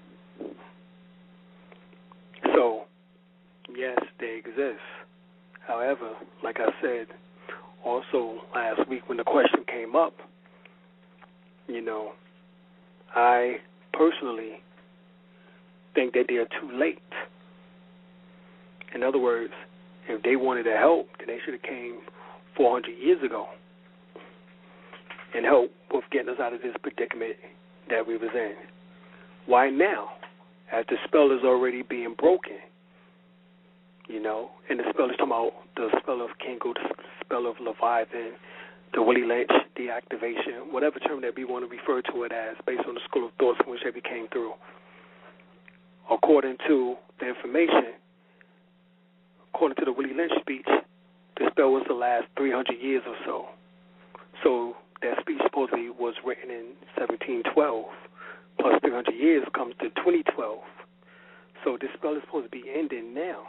So, yes, they exist. However, like I said, also last week when the question came up, you know, I personally think that they are too late. In other words, if they wanted to help, then they should have came four hundred years ago and helped with getting us out of this predicament that we was in. Why now? As the spell is already being broken, you know, and the spell is talking about the spell of Kingo, the spell of Leviathan, the Willie Lynch deactivation, whatever term that we want to refer to it as, based on the school of thoughts from which we came through. According to the information, according to the Willie Lynch speech, the spell was to last three hundred years or so. So that speech supposedly was written in seventeen twelve, plus three hundred years comes to twenty twelve. So this spell is supposed to be ending now.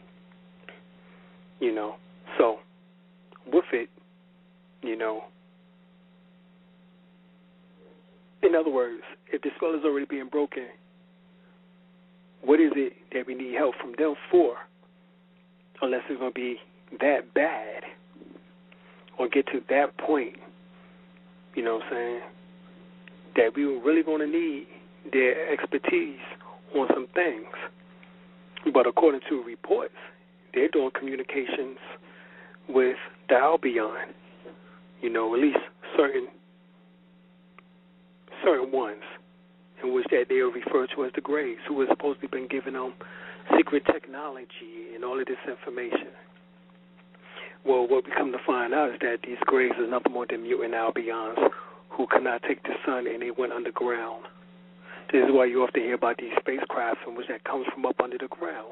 You know, so with it, you know, in other words, if the spell is already being broken, what is it that we need help from them for? Unless it's going to be that bad or get to that point, you know what I'm saying, that we were really going to need their expertise on some things. But according to reports, they're doing communications with the Albion, you know, at least certain certain ones, in which that they are referred to as the Greys, who have supposedly been giving them secret technology and all of this information. Well, what we come to find out is that these Greys are nothing more than mutant Albions who could not take the sun and they went underground. This is why you often hear about these spacecraft in which that comes from up under the ground.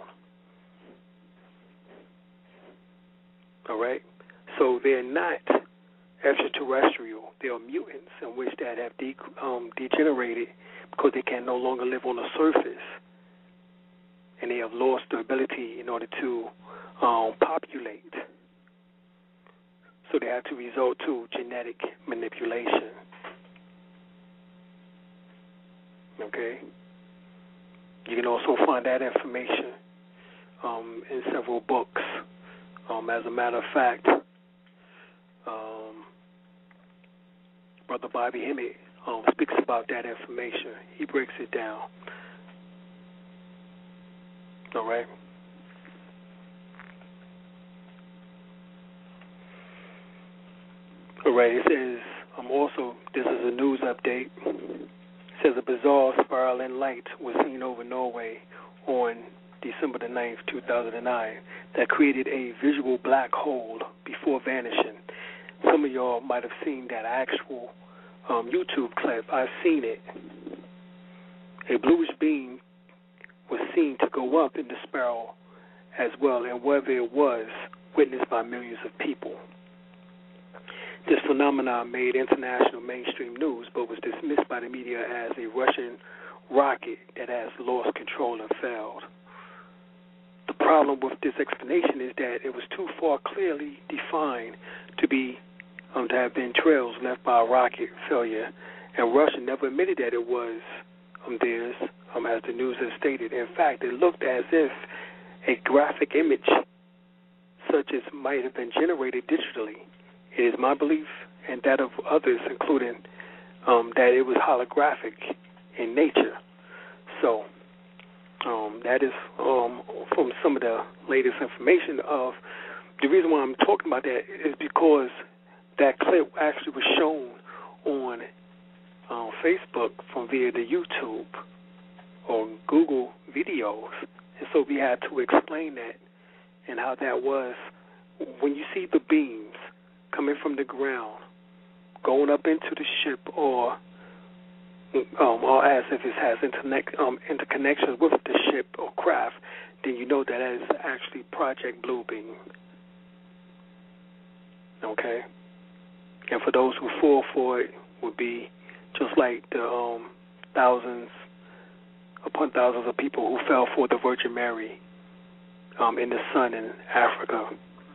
All right? So they're not extraterrestrial. They are mutants in which that have de- um, degenerated because they can no longer live on the surface, and they have lost the ability in order to um, populate. So they have to resort to genetic manipulation. Okay? You can also find that information um, in several books. Um, as a matter of fact, um, Brother Bobby Hemmett um, speaks about that information. He breaks it down. All right? All right, it says, um, also, this is a news update. It says a bizarre spiraling light was seen over Norway on December the ninth, two thousand nine, that created a visual black hole before vanishing. Some of y'all might have seen that actual um, YouTube clip. I've seen it. A bluish beam was seen to go up in the spiral as well, and wherever it was, witnessed by millions of people. This phenomenon made international mainstream news, but was dismissed by the media as a Russian rocket that has lost control and failed. The problem with this explanation is that it was too far clearly defined to be um, to have been trails left by a rocket failure, and Russia never admitted that it was um, theirs, um, as the news has stated. In fact, it looked as if a graphic image such as might have been generated digitally. It is my belief, and that of others, including um, that it was holographic in nature. So um, that is um, from some of the latest information. Of the reason why I'm talking about that is because that clip actually was shown on uh, Facebook from via the YouTube or Google videos, and so we had to explain that and how that was. When you see the beams coming from the ground, going up into the ship, or um, or as if it has interconnect, um, interconnections with the ship or craft, then you know that that is actually Project Bluebeam. Okay? And for those who fall for it, would be just like the um, thousands upon thousands of people who fell for the Virgin Mary um, in the sun in Africa.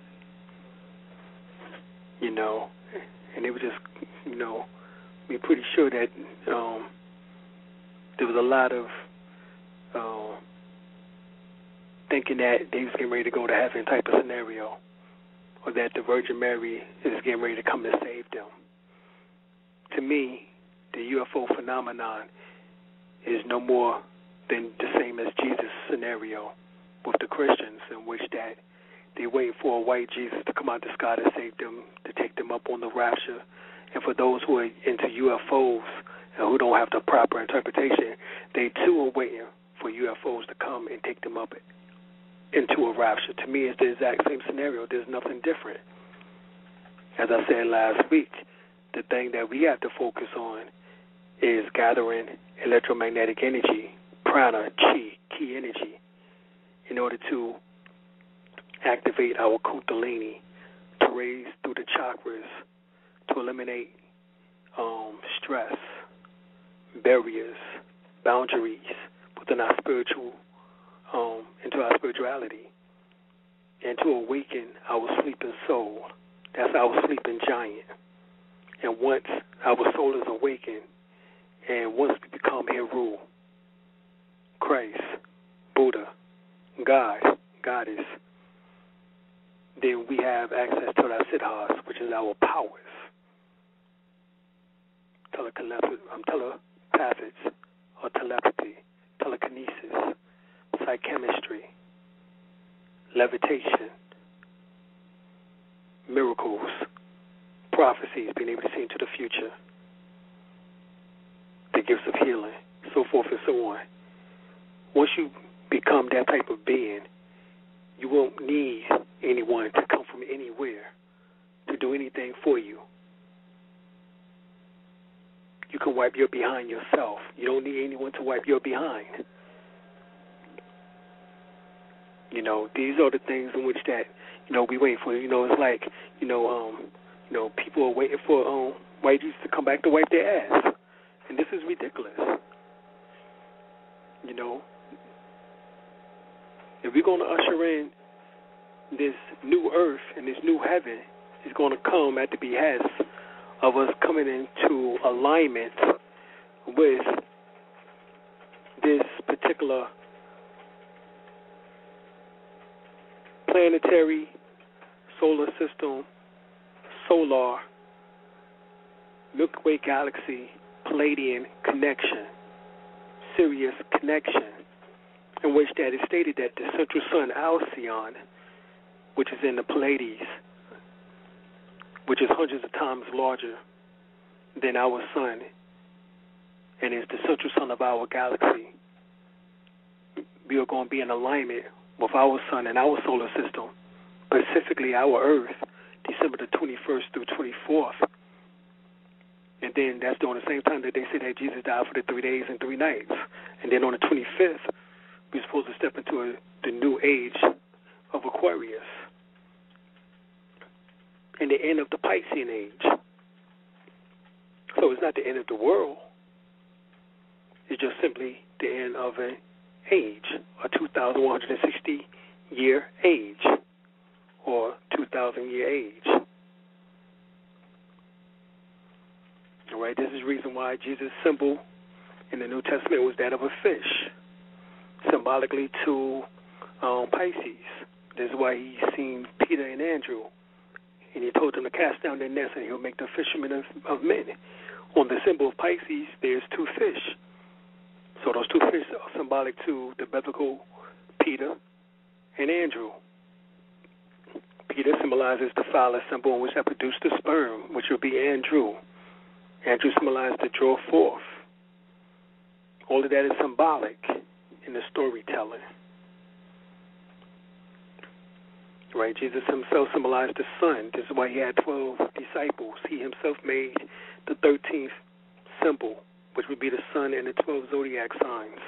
You know, and they were just, you know, we're pretty sure that um, there was a lot of uh, thinking that they was getting ready to go to heaven type of scenario, or that the Virgin Mary is getting ready to come and save them. To me, the U F O phenomenon is no more than the same as Jesus' scenario with the Christians, in which that they wait for a white Jesus to come out the sky to save them, to take them up on the rapture. And for those who are into U F Os and who don't have the proper interpretation, they too are waiting for U F Os to come and take them up into a rapture. To me, it's the exact same scenario. There's nothing different. As I said last week, the thing that we have to focus on is gathering electromagnetic energy, prana, chi, ki energy, in order to activate our kundalini, to raise through the chakras, to eliminate um, stress, barriers, boundaries within our spiritual, um, into our spirituality, and to awaken our sleeping soul. That's our sleeping giant. And once our soul is awakened, and once we become Heru, Christ, Buddha, God, Goddess, then we have access to our siddhas, which is our powers. Um, telepathics, or telepathy, telekinesis, psychchemistry, levitation, miracles, prophecies, being able to see into the future, the gifts of healing, so forth and so on. Once you become that type of being, you won't need anyone to come from anywhere to do anything for you. You can wipe your behind yourself. You don't need anyone to wipe your behind. You know, these are the things in which that, you know, we wait for. You know, it's like, you know, um, You know, people are waiting for um, white Jesus to come back to wipe their ass. And this is ridiculous. You know, if we're going to usher in this new earth and this new heaven, it's going to come at the behest of us coming into alignment with this particular planetary, solar system, solar, Milky Way galaxy, Palladian connection, Sirius connection, in which that is stated that the central sun, Alcyon, which is in the Pleiades, which is hundreds of times larger than our sun, and is the central sun of our galaxy, we are going to be in alignment with our sun and our solar system, specifically our Earth, December the twenty-first through twenty-fourth. And then that's during the same time that they say that Jesus died for the three days and three nights. And then on the twenty-fifth, we're supposed to step into a, the new age of Aquarius and the end of the Piscean age. So it's not the end of the world. It's just simply the end of an age, a two thousand one hundred sixty year age, or two thousand year age. All right, this is the reason why Jesus' symbol in the New Testament was that of a fish, symbolically to um, Pisces. This is why he seen Peter and Andrew, and he told them to cast down their nets and he'll make them fishermen of, of men. On the symbol of Pisces, there's two fish. So those two fish are symbolic to the biblical Peter and Andrew. Peter symbolizes the fowler symbol in which I produced the sperm, which will be Andrew. Andrew symbolized the draw forth. All of that is symbolic in the storytelling. Right? Jesus himself symbolized the sun. This is why he had twelve disciples. He himself made the thirteenth symbol, which would be the sun and the twelve zodiac signs.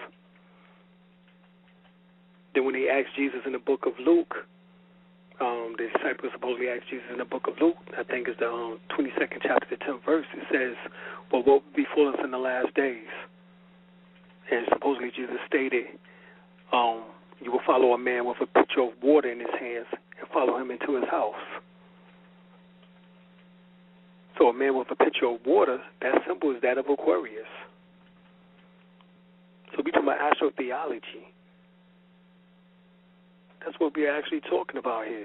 Then when they asked Jesus in the book of Luke, um, the disciples supposedly asked Jesus in the book of Luke, I think it's the um, twenty-second chapter, the tenth verse, it says, well, what will befall us in the last days? And supposedly Jesus stated, um, you will follow a man with a pitcher of water in his hands and follow him into his house. So a man with a pitcher of water, that symbol is that of Aquarius. So we're talking about astrotheology. That's what we're actually talking about here.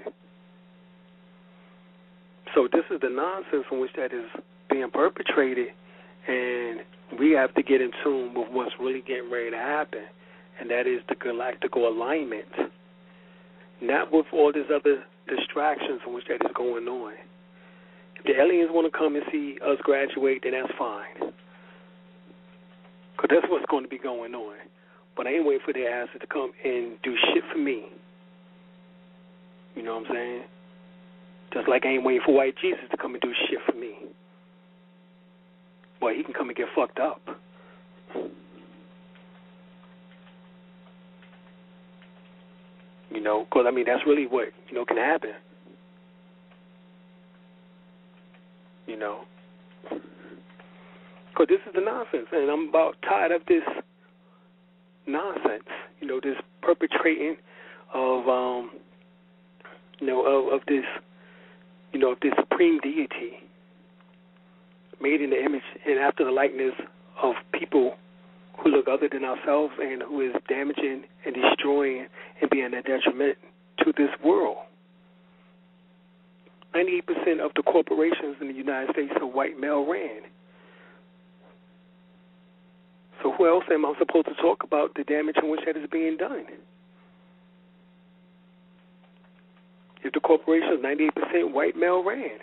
So this is the nonsense in which that is being perpetrated, and we have to get in tune with what's really getting ready to happen, and that is the galactical alignment, not with all these other distractions in which that is going on. If the aliens want to come and see us graduate, then that's fine, because that's what's going to be going on. But I ain't waiting for their asses to come and do shit for me. You know what I'm saying? Just like I ain't waiting for white Jesus to come and do shit for me. Boy, he can come and get fucked up. You know, because, I mean, that's really what, you know, can happen. You know. Because this is the nonsense, and I'm about tired of this nonsense. You know, this perpetrating of, um, you know, of, of this, you know, of this supreme deity made in the image and after the likeness of people who look other than ourselves and who is damaging and destroying and being a detriment to this world. ninety-eight percent of the corporations in the United States are white male ran. So who else am I supposed to talk about the damage in which that is being done? If the corporation is ninety-eight percent white male ran.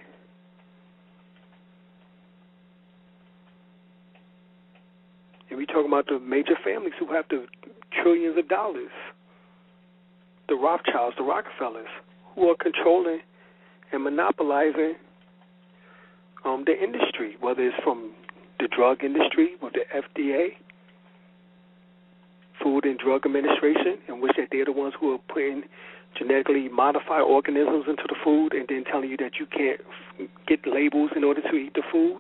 And we're talking about the major families who have the trillions of dollars, the Rothschilds, the Rockefellers, who are controlling and monopolizing um, the industry, whether it's from the drug industry with the F D A, Food and Drug Administration, in which they're the ones who are putting genetically modify organisms into the food and then telling you that you can't f- get labels in order to eat the food.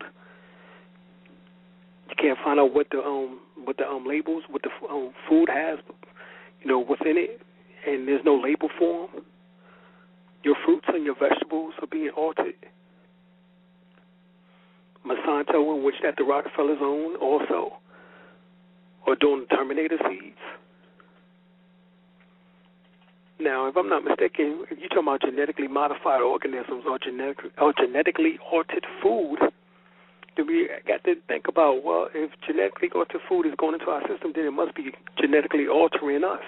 You can't find out what the um what the um labels, what the um, food has, you know, within it, and there's no label for them. Your fruits and your vegetables are being altered. Monsanto, in which that the Rockefellers own, also, are doing Terminator seeds. Now, if I'm not mistaken, if you're talking about genetically modified organisms or, genetic, or genetically altered food, then we got to think about, well, if genetically altered food is going into our system, then it must be genetically altering us.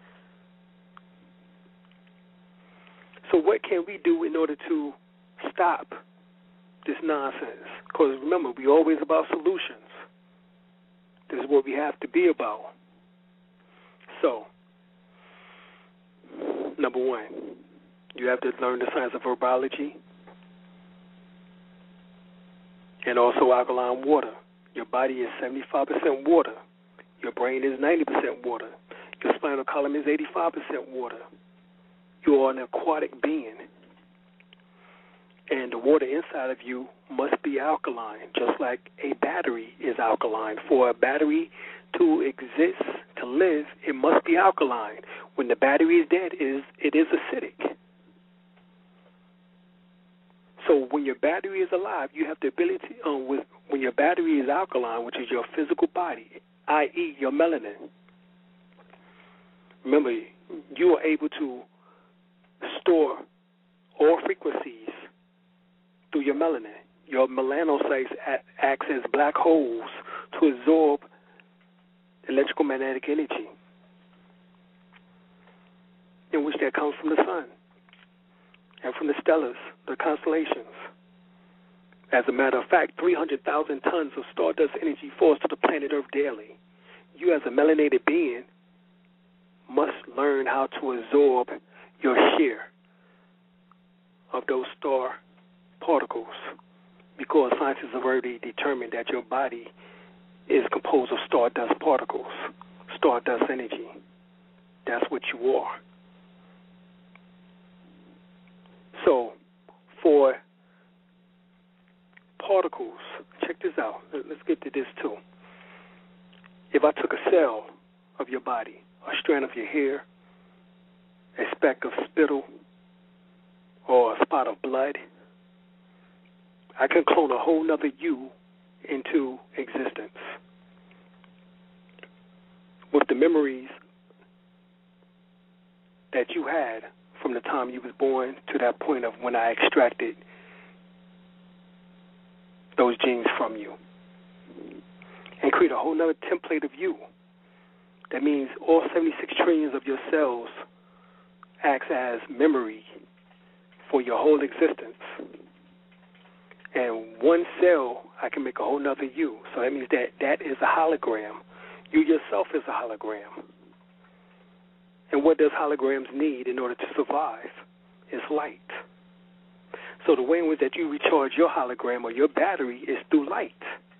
So what can we do in order to stop this nonsense? Because remember, we're always about solutions. This is what we have to be about. So, number one, you have to learn the science of herbology and also alkaline water. Your body is seventy-five percent water. Your brain is ninety percent water. Your spinal column is eighty-five percent water. You are an aquatic being. And the water inside of you must be alkaline, just like a battery is alkaline. For a battery to exist, to live, it must be alkaline. When the battery is dead, it is, it is acidic. So when your battery is alive, you have the ability, um, with, when your battery is alkaline, which is your physical body, that is your melanin. Remember, you are able to store all frequencies through your melanin. Your melanocytes act as black holes to absorb electrical magnetic energy, in which that comes from the sun and from the stellars, the constellations. As a matter of fact, three hundred thousand tons of stardust energy falls to the planet Earth daily. You as a melanated being must learn how to absorb your share of those star particles, because scientists have already determined that your body is composed of stardust particles, stardust energy. That's what you are. So, for particles, check this out. Let's get to this too. If I took a cell of your body, a strand of your hair, a speck of spittle, or a spot of blood, I can clone a whole nother you into existence with the memories that you had from the time you was born to that point of when I extracted those genes from you, and create a whole nother template of you. That means all seventy-six trillions of your cells acts as memory for your whole existence. And one cell, I can make a whole nother you. So that means that that is a hologram. You yourself is a hologram. And what does holograms need in order to survive? Is light. So the way in which that you recharge your hologram or your battery is through light.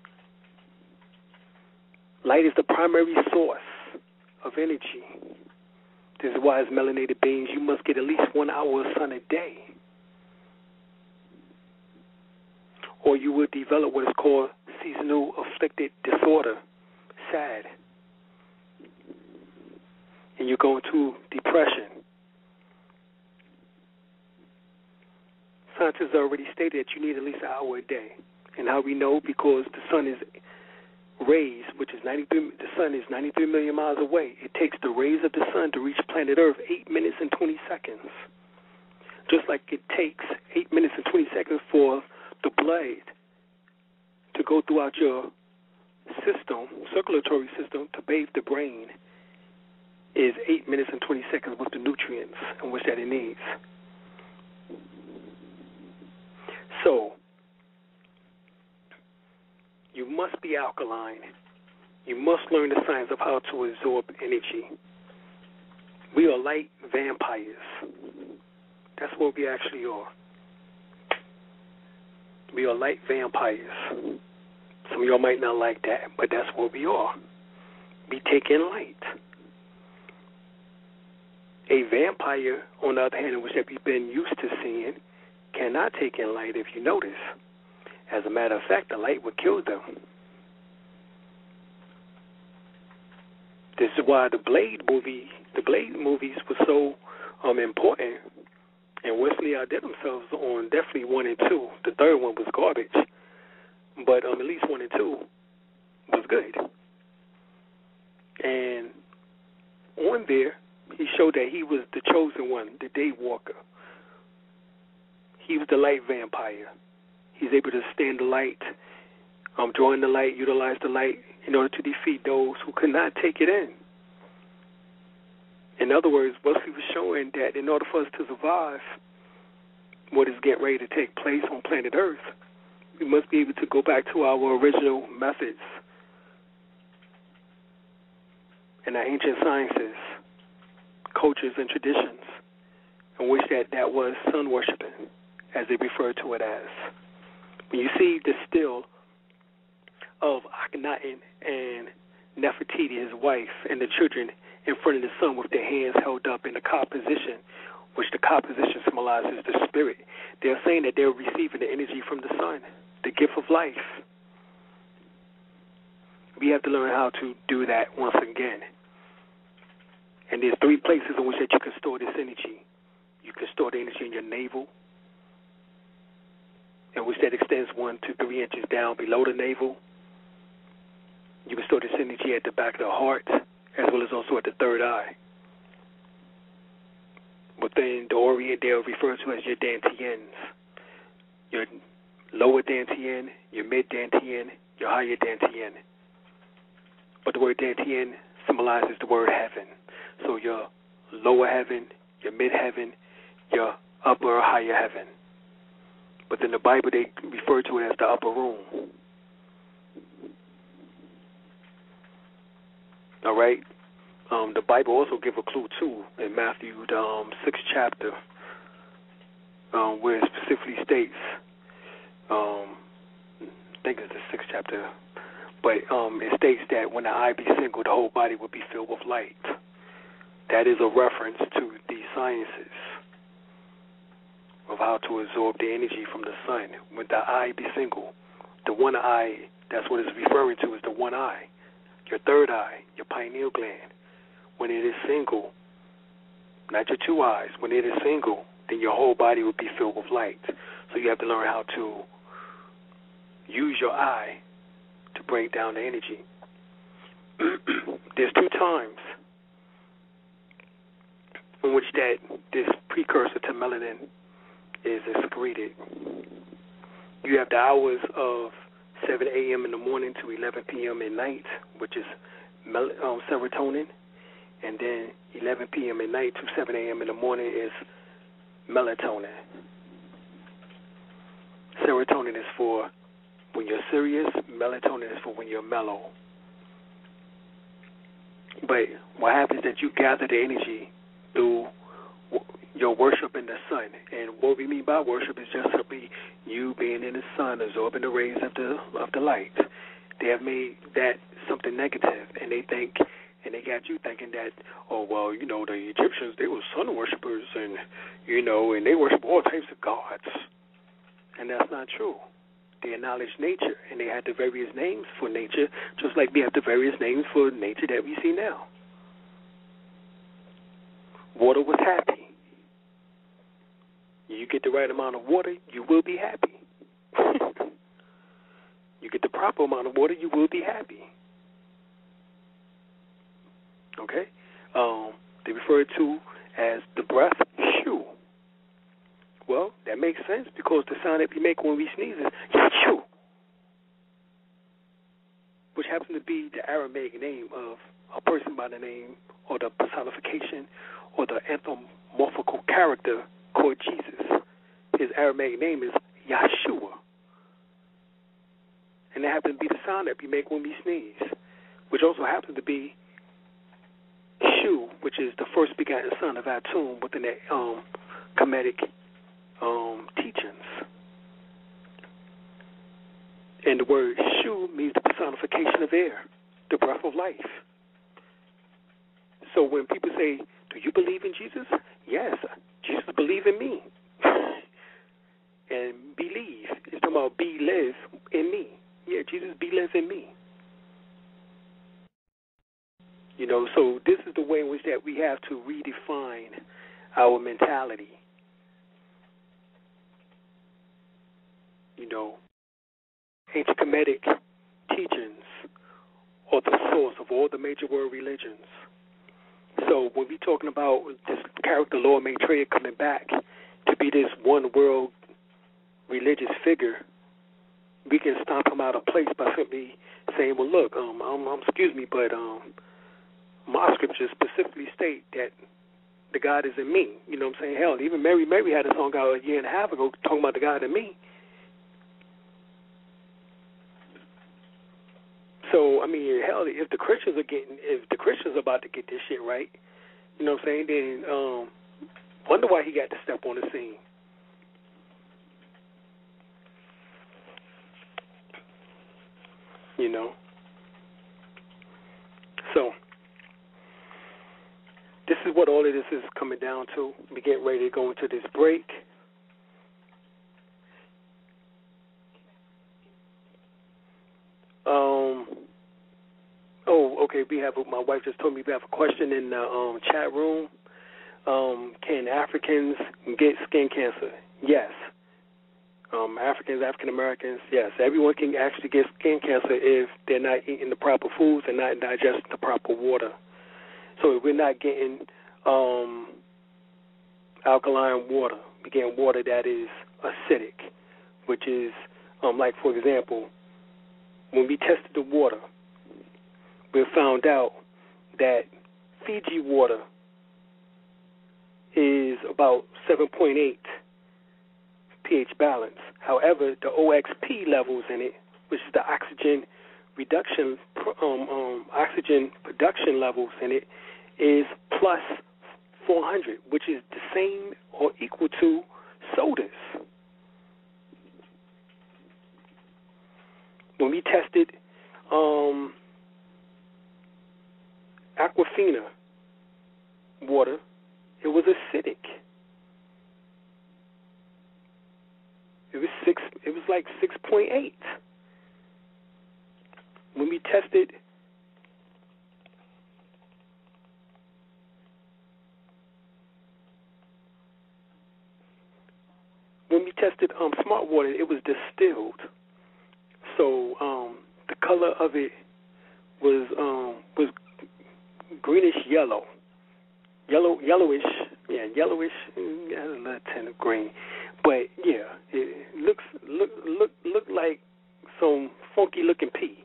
Light is the primary source of energy. This is why as melanated beings, you must get at least one hour of sun a day, or you will develop what is called seasonal afflicted disorder, S A D, and you go into depression. Scientists already stated that you need at least an hour a day. And how we know? Because the sun is rays, which is ninety-three, the sun is ninety-three million miles away. It takes the rays of the sun to reach planet Earth eight minutes and twenty seconds. Just like it takes eight minutes and twenty seconds for the blood to go throughout your system, circulatory system, to bathe the brain, is eight minutes and twenty seconds with the nutrients in which that it needs. So, you must be alkaline. You must learn the science of how to absorb energy. We are light vampires. That's what we actually are. We are light vampires. Some of y'all might not like that, but that's what we are. We take in light. A vampire, on the other hand, which we've been used to seeing, cannot take in light, if you notice. As a matter of fact, the light would kill them. This is why the Blade movie, the Blade movies were so um, important. And Wesley outdid themselves on definitely one and two. The third one was garbage, but um, at least one and two was good. And on there, he showed that he was the chosen one, the day walker. He was the light vampire. He's able to stand the light, um, draw in the light, utilize the light in order to defeat those who could not take it in. In other words, Wesley was showing that in order for us to survive what is getting ready to take place on planet Earth, we must be able to go back to our original methods and our ancient sciences, cultures, and traditions, in which that, that was sun worshiping, as they refer to it as. When you see the still of Akhenaten and Nefertiti, his wife, and the children in front of the sun with their hands held up in the ka position, which the ka position symbolizes the spirit, they're saying that they're receiving the energy from the sun, the gift of life. We have to learn how to do that once again. And there's three places in which that you can store this energy. You can store the energy in your navel, in which that extends one to three inches down below the navel. You can store this energy at the back of the heart, as well as also at the third eye. Within the Orient, they are referred to as your dantians. Your lower dantian, your mid dantian, your higher dantian. But the word dantian symbolizes the word heaven. So your lower heaven, your mid heaven, your upper or higher heaven. But in the Bible, they refer to it as the upper room. All right? Um, the Bible also gives a clue, too, in Matthew, the um, sixth chapter, um, where it specifically states, um, I think it's the sixth chapter, but um, it states that when the eye be single, the whole body will be filled with light. That is a reference to the sciences of how to absorb the energy from the sun. When the eye be single, the one eye, that's what it's referring to, is the one eye. Your third eye, your pineal gland. When it is single, not your two eyes, when it is single, then your whole body will be filled with light. So you have to learn how to use your eye to break down the energy. There's two times in which that this precursor to melanin is excreted. You have the hours of seven a.m. in the morning to eleven p.m. at night, which is mel- um, serotonin. And then eleven p.m. at night to seven a.m. in the morning is melatonin. Serotonin is for when you're serious. Melatonin is for when you're mellow. But what happens is that you gather the energy through your worship in the sun. And what we mean by worship is just simply you being in the sun, absorbing the rays of the of the light. They have made that something negative, and they think, and they got you thinking that, oh, well, you know, the Egyptians, they were sun worshipers, and, you know, and they worship all types of gods. And that's not true. They acknowledge nature, and they had the various names for nature, just like we have the various names for nature that we see now. Water was happy. You get the right amount of water, you will be happy. You get the proper amount of water, you will be happy. Okay? Um, they refer to as the breath, shoo. Well, that makes sense because the sound that we make when we sneeze is shoo, which happens to be the Aramaic name of a person by the name or the personification or the anthropomorphical character called Jesus. His Aramaic name is Yahshua. And that happens to be the sound that we make when we sneeze, which also happens to be Shu, which is the first begotten son of Atum within the um, Kemetic um, teachings. And the word Shu means the personification of air, the breath of life. So when people say Do you believe in Jesus? Yes. Jesus believe in me. And believe. It's talking about be live in me. Yeah, Jesus be live in me. You know, so this is the way in which that we have to redefine our mentality. You know, ancient Kemetic teachings are the source of all the major world religions. So when we're talking about this character, Lord Maitreya, coming back to be this one world religious figure, we can stomp him out of place by simply saying, well, look, um, um, um excuse me, but um, my scriptures specifically state that the God is in me. You know what I'm saying? Hell, even Mary Mary had a song out a year and a half ago talking about the God in me. So, I mean, hell, if the Christians are getting, if the Christians are about to get this shit right, you know what I'm saying, then um, wonder why he got to step on the scene. You know? So, this is what all of this is coming down to. We're getting ready to go into this break. Um. Oh, okay. We have. My wife just told me we have a question in the um, chat room. Um, can Africans get skin cancer? Yes. Um, Africans, African Americans, yes. Everyone can actually get skin cancer if they're not eating the proper foods and not digesting the proper water. So if we're not getting um, alkaline water, we're getting water that is acidic, which is um, like, for example, when we tested the water, we found out that Fiji water is about seven point eight pH balance. However, the O X P levels in it, which is the oxygen reduction, um, um, oxygen production levels in it, is plus four hundred, which is the same or equal to sodas. When we tested um, Aquafina water, it was acidic. It was six. It was like six point eight. When we tested when we tested um, smart water, it was distilled. So um, the color of it was um, was greenish yellow, yellow yellowish, yeah, yellowish, yeah, a little tint of green, but yeah, it looks look look look like some funky looking pea.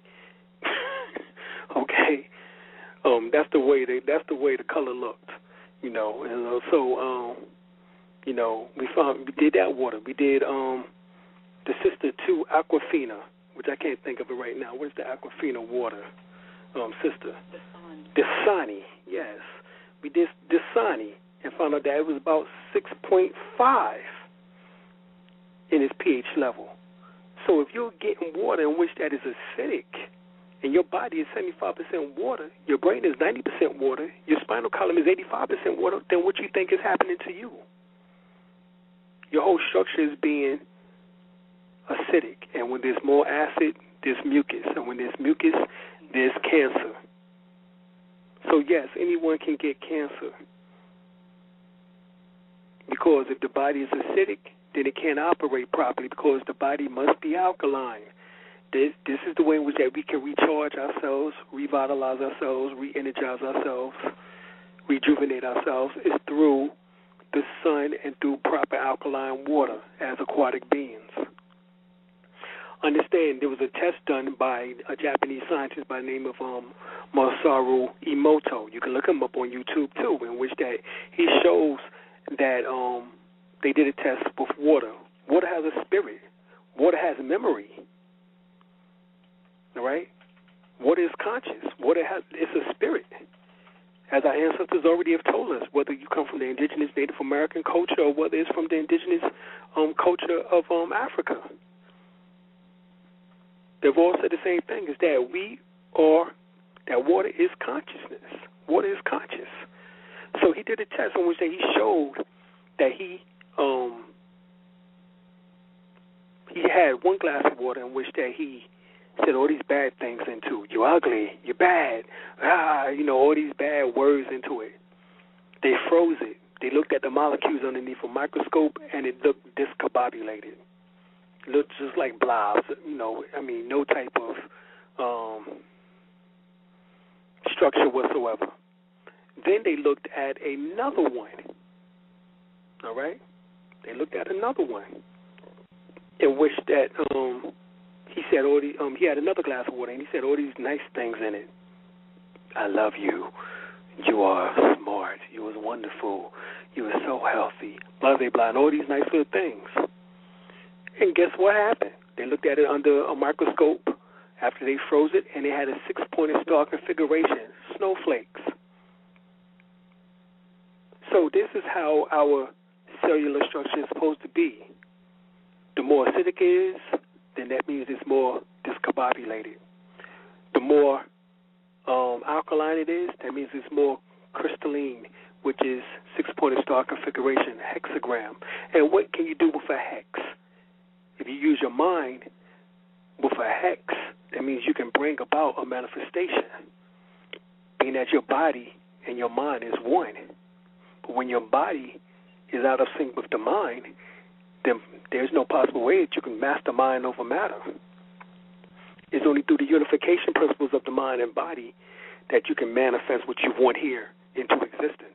Okay, um, that's the way they that's the way the color looked, you know, and uh, so um, you know, we found we did that water, we did um, the sister to Aquafina, which I can't think of it right now. Where's the Aquafina water, um, sister? Dasani, yes. We did Dasani and found out that it was about six point five in its pH level. So if you're getting water in which that is acidic, and your body is seventy-five percent water, your brain is ninety percent water, your spinal column is eighty-five percent water, then what you think is happening to you? Your whole structure is being acidic. And when there's more acid, there's mucus. And when there's mucus, there's cancer. So, yes, anyone can get cancer. Because if the body is acidic, then it can't operate properly because the body must be alkaline. This, this is the way in which that we can recharge ourselves, revitalize ourselves, re-energize ourselves, rejuvenate ourselves, is through the sun and through proper alkaline water as aquatic beings. Understand, there was a test done by a Japanese scientist by the name of um, Masaru Emoto. You can look him up on YouTube, too, in which that he shows that um, they did a test with water. Water has a spirit. Water has memory. All right? Water is conscious. Water has it's a spirit. As our ancestors already have told us, whether you come from the indigenous Native American culture or whether it's from the indigenous um, culture of um, Africa. They've all said the same thing, is that we are, that water is consciousness. Water is conscious. So he did a test in which that he showed that he um, he had one glass of water in which that he said all these bad things into. You're ugly. You're bad. Ah, you know, all these bad words into it. They froze it. They looked at the molecules underneath a microscope, and it looked discombobulated. It looked just like blobs. You know, I mean, no type of um, structure whatsoever. Then they looked at another one. All right? They looked at another one in which that um, he said all the, um, he had another glass of water, and he said all these nice things in it. I love you. You are smart. You was wonderful. You were so healthy. Blah, blah, blah, and all these nice little things. And guess what happened? They looked at it under a microscope after they froze it, and they had a six-pointed star configuration, snowflakes. So this is how our cellular structure is supposed to be. The more acidic it is, then that means it's more discombobulated. The more um, alkaline it is, that means it's more crystalline, which is six-pointed star configuration, hexagram. And what can you do with a hex? If you use your mind with a hex, that means you can bring about a manifestation, being that your body and your mind is one. But when your body is out of sync with the mind, then there's no possible way that you can master mind over matter. It's only through the unification principles of the mind and body that you can manifest what you want here into existence.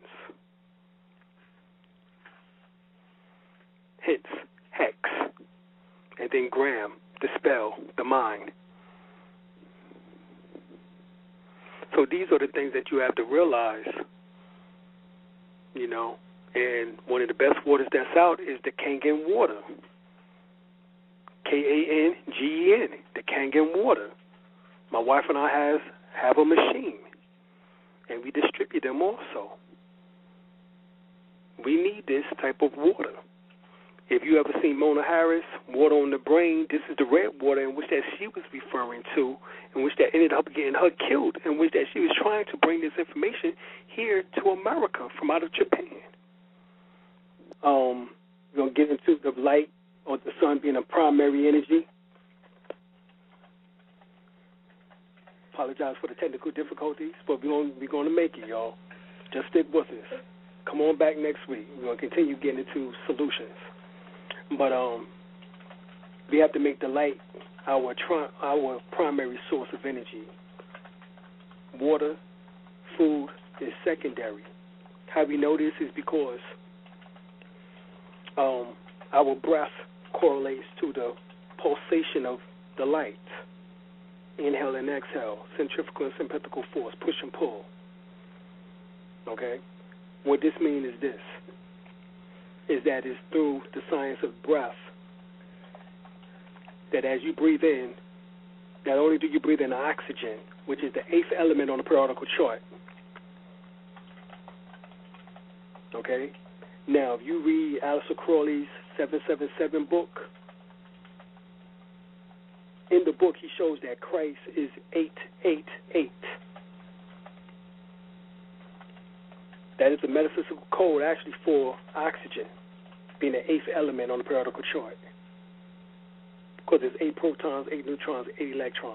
Hence, hex, and then gram, the spell, the mind. So these are the things that you have to realize, you know, and one of the best waters that's out is the Kangen water. K A N G E N, the Kangen water. My wife and I have, have a machine, and we distribute them also. We need this type of water. If you ever seen Mona Harris, Water on the Brain, this is the red water in which that she was referring to, in which that ended up getting her killed, in which that she was trying to bring this information here to America from out of Japan. Um, we're going to get into the light or the sun being a primary energy. Apologize for the technical difficulties, but we're going, we're going to make it, y'all. Just stick with us. Come on back next week. We're going to continue getting into solutions. But um, we have to make the light our tri- our primary source of energy. Water, food is secondary. How we know this is because um, our breath correlates to the pulsation of the light. Inhale and exhale, centrifugal and centripetal force, push and pull. Okay? What this means is this, is that it's through the science of breath that as you breathe in, not only do you breathe in oxygen, which is the eighth element on the periodical chart. Okay? Now, if you read Aleister Crowley's seven seven seven book, in the book he shows that Christ is eight eight eight. That is the metaphysical code actually for oxygen, being the eighth element on the periodical chart. Because there's eight protons, eight neutrons, eight electrons.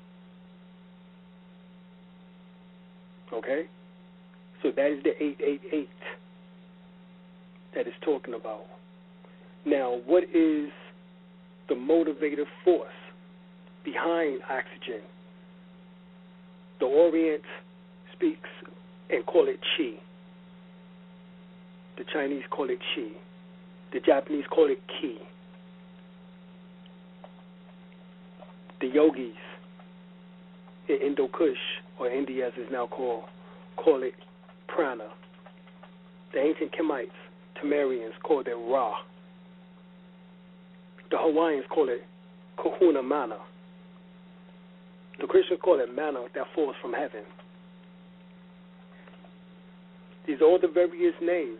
Okay? So that is the eight eight eight that it's talking about. Now, what is the motivative force behind oxygen? The Orient speaks and call it chi. The Chinese call it chi. The Japanese call it ki. The yogis in Indo-Kush, or India as it's now called, call it prana. The ancient Kemites, Tamarians, called it Ra. The Hawaiians call it Kahuna Mana. The Christians call it manna that falls from heaven. These are all the various names.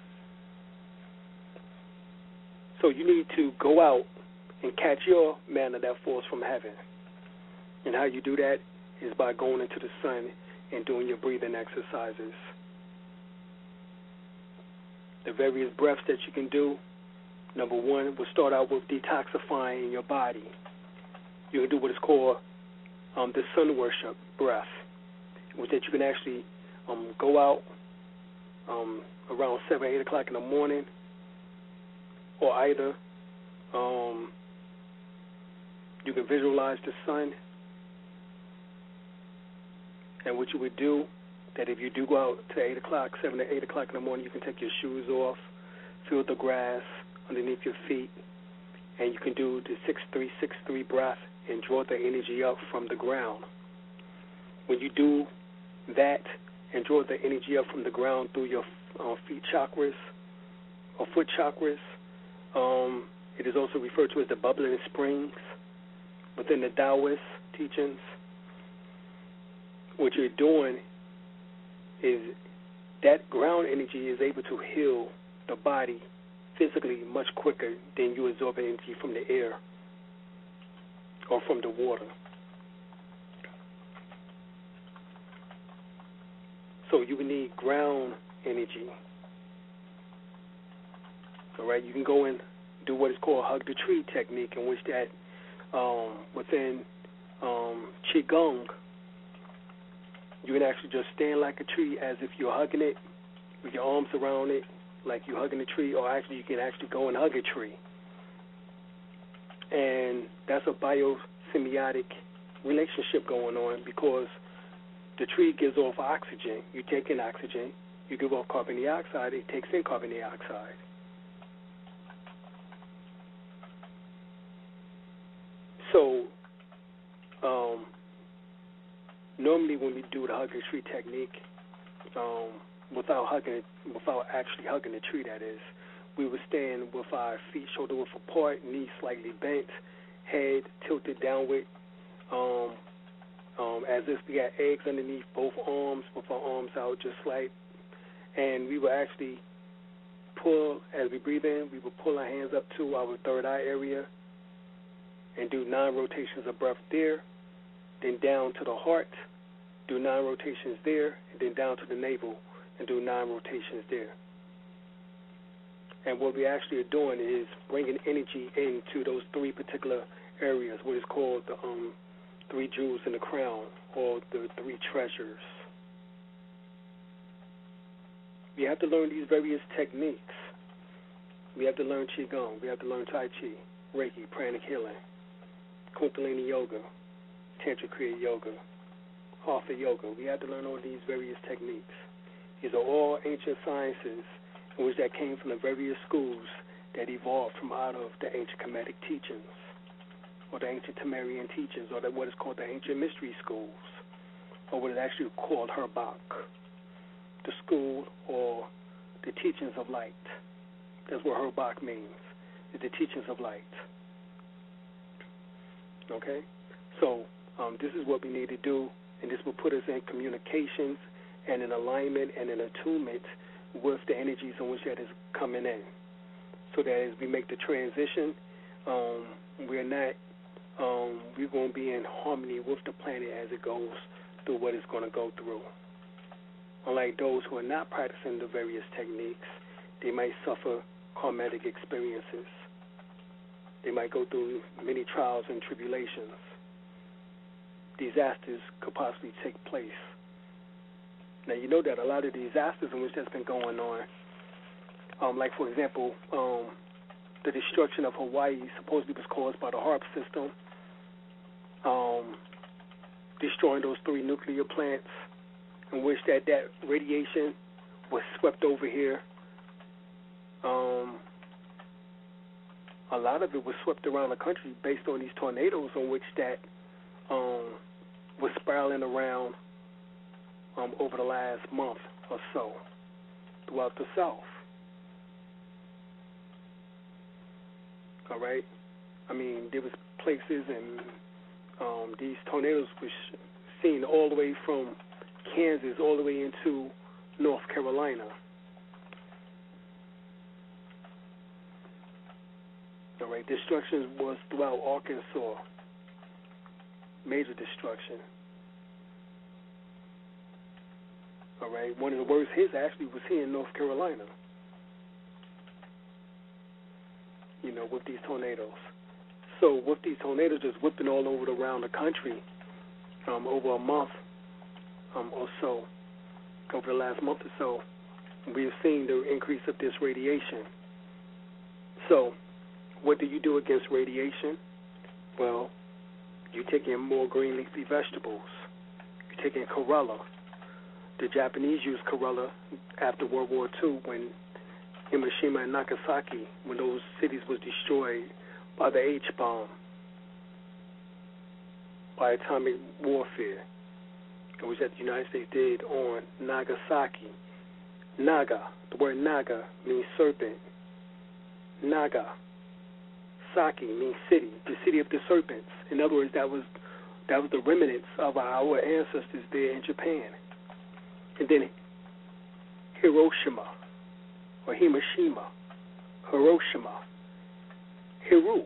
So you need to go out and catch your manna that falls from heaven. And how you do that is by going into the sun and doing your breathing exercises. the various breaths that you can do. Number one, we'll start out with detoxifying your body. You can do what is called um, the sun worship breath, which that you can actually um, go out um, around seven, eight o'clock in the morning, or either um, you can visualize the sun. And what you would do, that if you do go out to eight o'clock, seven to eight o'clock in the morning, you can take your shoes off, feel the grass underneath your feet, and you can do the six three six three breath and draw the energy up from the ground. When you do that and draw the energy up from the ground through your uh, feet chakras or foot chakras, um, it is also referred to as the bubbling springs within the Taoist teachings. What you're doing is that ground energy is able to heal the body physically much quicker than you absorb energy from the air or from the water. So you would need ground energy. All right, you can go and do what is called hug the tree technique, in which that um, within um, Qigong, you can actually just stand like a tree as if you're hugging it with your arms around it, like you're hugging a tree, or actually you can actually go and hug a tree. And that's a biosymbiotic relationship going on, because the tree gives off oxygen. You take in oxygen. You give off carbon dioxide. It takes in carbon dioxide. So um, normally when we do the hug the tree technique, um, without hugging it, without actually hugging the tree, that is, we would stand with our feet shoulder width apart, knees slightly bent, head tilted downward, um, um, as if we had eggs underneath both arms, with our arms out just like, and we would actually pull, as we breathe in, we would pull our hands up to our third eye area and do nine rotations of breath there, then down to the heart, do nine rotations there, and then down to the navel and do nine rotations there. And what we actually are doing is bringing energy into those three particular areas, what is called the um, three jewels in the crown, or the three treasures. We have to learn these various techniques. We have to learn Qigong. We have to learn Tai Chi, Reiki, pranic healing, Kundalini Yoga, Tantra Kriya Yoga, Hatha Yoga. We have to learn all these various techniques. These are all ancient sciences in which that came from the various schools that evolved from out of the ancient Kemetic teachings, or the ancient Tamarian teachings, or the, what is called the ancient mystery schools, or what is actually called Herbak, the school or the teachings of light. That's what Herbak means, is the teachings of light. Okay? So um, this is what we need to do, and this will put us in communications and in alignment and in attunement with the energies in which that is coming in, so that as we make the transition, um, we're not, um, we're going to be in harmony with the planet as it goes through what it's going to go through. Unlike those who are not practicing the various techniques, they might suffer karmatic experiences. They might go through many trials and tribulations. Disasters could possibly take place. Now, you know that a lot of the disasters in which that's been going on, um, like, for example, um, the destruction of Hawaii supposedly was caused by the HAARP system, um, destroying those three nuclear plants, in which that, that radiation was swept over here. Um, a lot of it was swept around the country based on these tornadoes in which that um, was spiraling around Um, over the last month or so throughout the South. All right? I mean, there was places, and um, these tornadoes were seen all the way from Kansas all the way into North Carolina. All right? Destruction was throughout Arkansas. Major destruction. All right. One of the worst hits actually was here in North Carolina. you know, with these tornadoes. So with these tornadoes just whipping all over around the country um, over a month um, or so, over the last month or so, we've seen the increase of this radiation. So what do you do against radiation? Well, you take in more green leafy vegetables. You take in chlorella. The Japanese used chlorella after World War Two when Hiroshima and Nagasaki, when those cities was destroyed by the H-bomb, by atomic warfare. It was that the United States did on Nagasaki. Naga, the word Naga means serpent. Naga. Saki means city, the city of the serpents. In other words, that was that was the remnants of our ancestors there in Japan. And then Hiroshima, or Hiroshima, Hiroshima, Hiru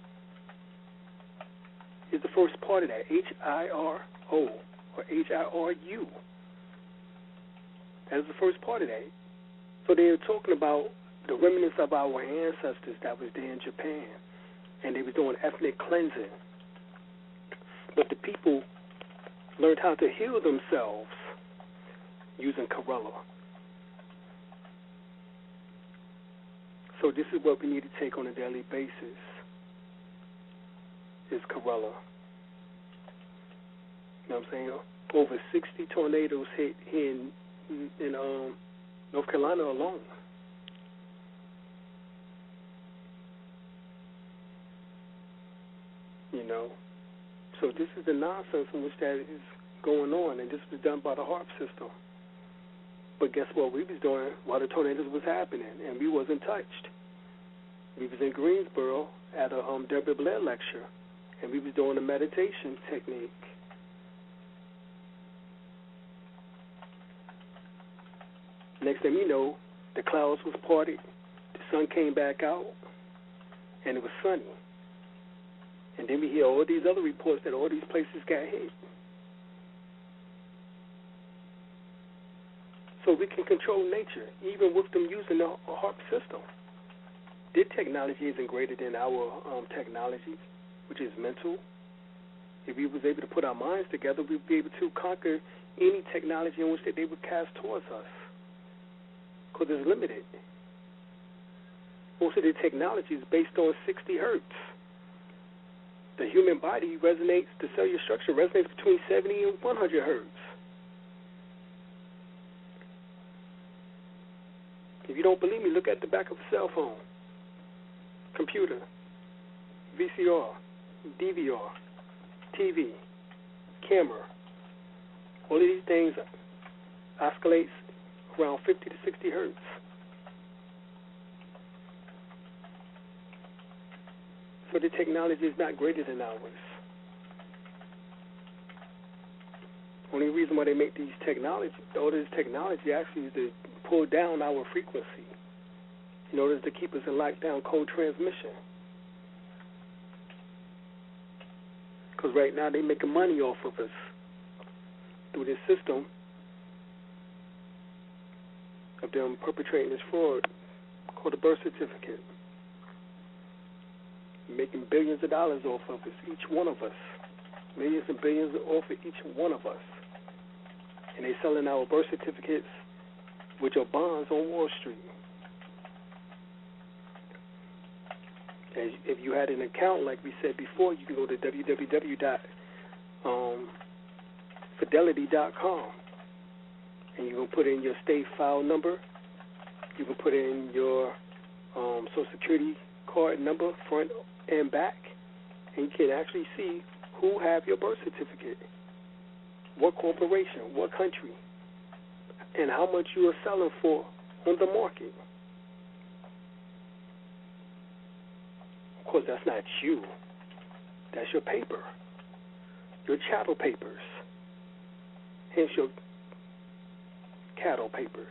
is the first part of that, H I R O, or H I R U. That is the first part of that. So they're talking about the remnants of our ancestors that was there in Japan, and they were doing ethnic cleansing. But the people learned how to heal themselves using chlorella. So this is what we need to take on a daily basis, is chlorella. You know what I'm saying? Over sixty tornadoes hit here in, in um, North Carolina alone. You know? So this is the nonsense in which that is going on, and this was done by the HAARP system. But guess what we was doing while the tornadoes was happening, and we wasn't touched. We was in Greensboro at a um, Deborah Blair lecture, and we was doing a meditation technique. Next thing you know, the clouds was parted, the sun came back out, and it was sunny. And then we hear all these other reports that all these places got hit. So we can control nature, even with them using the HAARP system. Their technology isn't greater than our um, technology, which is mental. If we was able to put our minds together, we'd be able to conquer any technology in which that they would cast towards us, because it's limited. Most of the technology is based on sixty hertz. The human body resonates, the cellular structure resonates between seventy and one hundred hertz. If you don't believe me, look at the back of a cell phone, computer, V C R, D V R, T V, camera. All of these things oscillates around fifty to sixty hertz. So the technology is not greater than ours. Only reason why they make these technology, all this technology actually is to pull down our frequency in order to keep us in lockdown code transmission. Because right now they're making money off of us through this system of them perpetrating this fraud called a birth certificate. Making billions of dollars off of us, each one of us. Millions and billions off of each one of us. And they're selling our birth certificates, which are bonds on Wall Street. As if you had an account, like we said before, you can go to w w w dot fidelity dot com, and you can put in your state file number. You can put in your um, Social Security card number, front and back, and you can actually see who have your birth certificate, what corporation, what country, and how much you are selling for on the market. Of course, that's not you. That's your paper, your chattel papers, hence your cattle papers.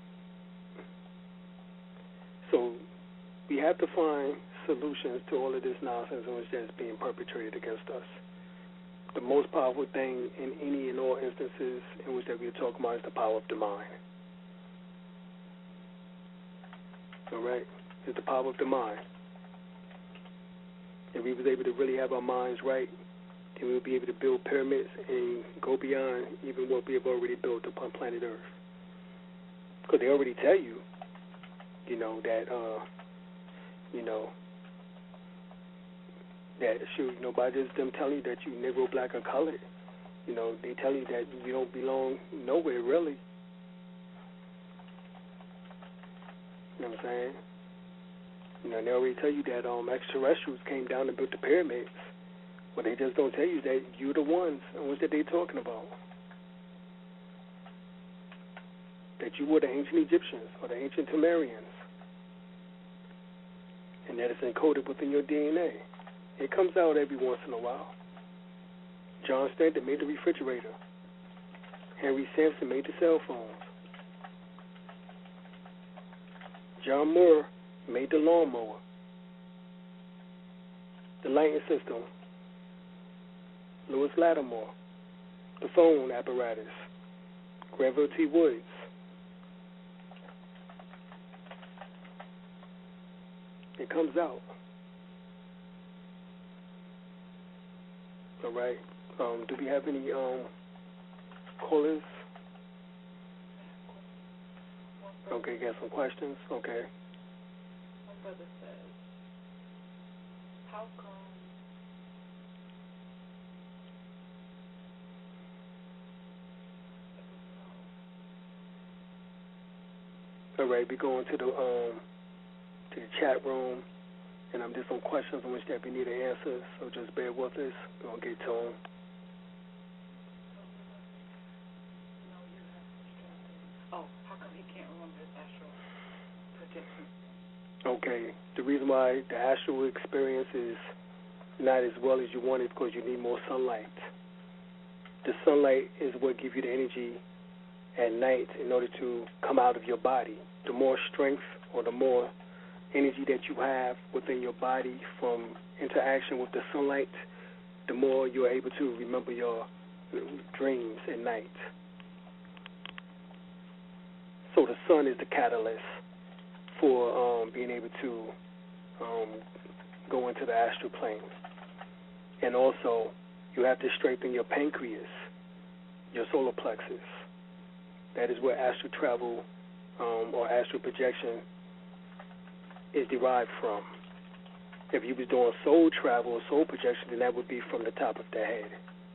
So we have to find solutions to all of this nonsense in which that's being perpetrated against us. The most powerful thing in any and all instances in which that we're talking about is the power of the mind. All right? It's the power of the mind. if we was able to really have our minds right, then we'll be able to build pyramids and go beyond even what we have already built upon planet Earth. Because they already tell you, you know, that, uh, you know, that, shoot, you know, by just them telling you that you Negro, black, or colored, you know, they tell you that you don't belong nowhere, really. You know what I'm saying? You know, they already tell you that um, extraterrestrials came down and built the pyramids. But they just don't tell you that you're the ones, and what that they're talking about. That you were the ancient Egyptians or the ancient Sumerians. And that it's encoded within your D N A. It comes out every once in a while. John Stanton made the refrigerator. Henry Sampson made the cell phones. John Moore made the lawnmower. The lighting system. Lewis Lattimore. The phone apparatus. Granville T. Woods. It comes out. All right. Um, do we have any um, callers? Okay, got some questions? Okay. One brother says, how come All right, we going to the um to the chat room, and I'm um, just some questions on which that we need an answer. So just bear with us. We're gonna get to them. Oh, how come he can't remember his astral projection? Okay, the reason why the astral experience is not as well as you want is because you need more sunlight. The sunlight is what gives you the energy at night in order to come out of your body. The more strength or the more energy that you have within your body from interaction with the sunlight, the more you're able to remember your dreams at night. So the sun is the catalyst for um, being able to um, go into the astral plane. And also, you have to strengthen your pancreas, your solar plexus. That is where astral travel um, or astral projection is derived from. If you was doing soul travel or soul projection, then that would be from the top of the head.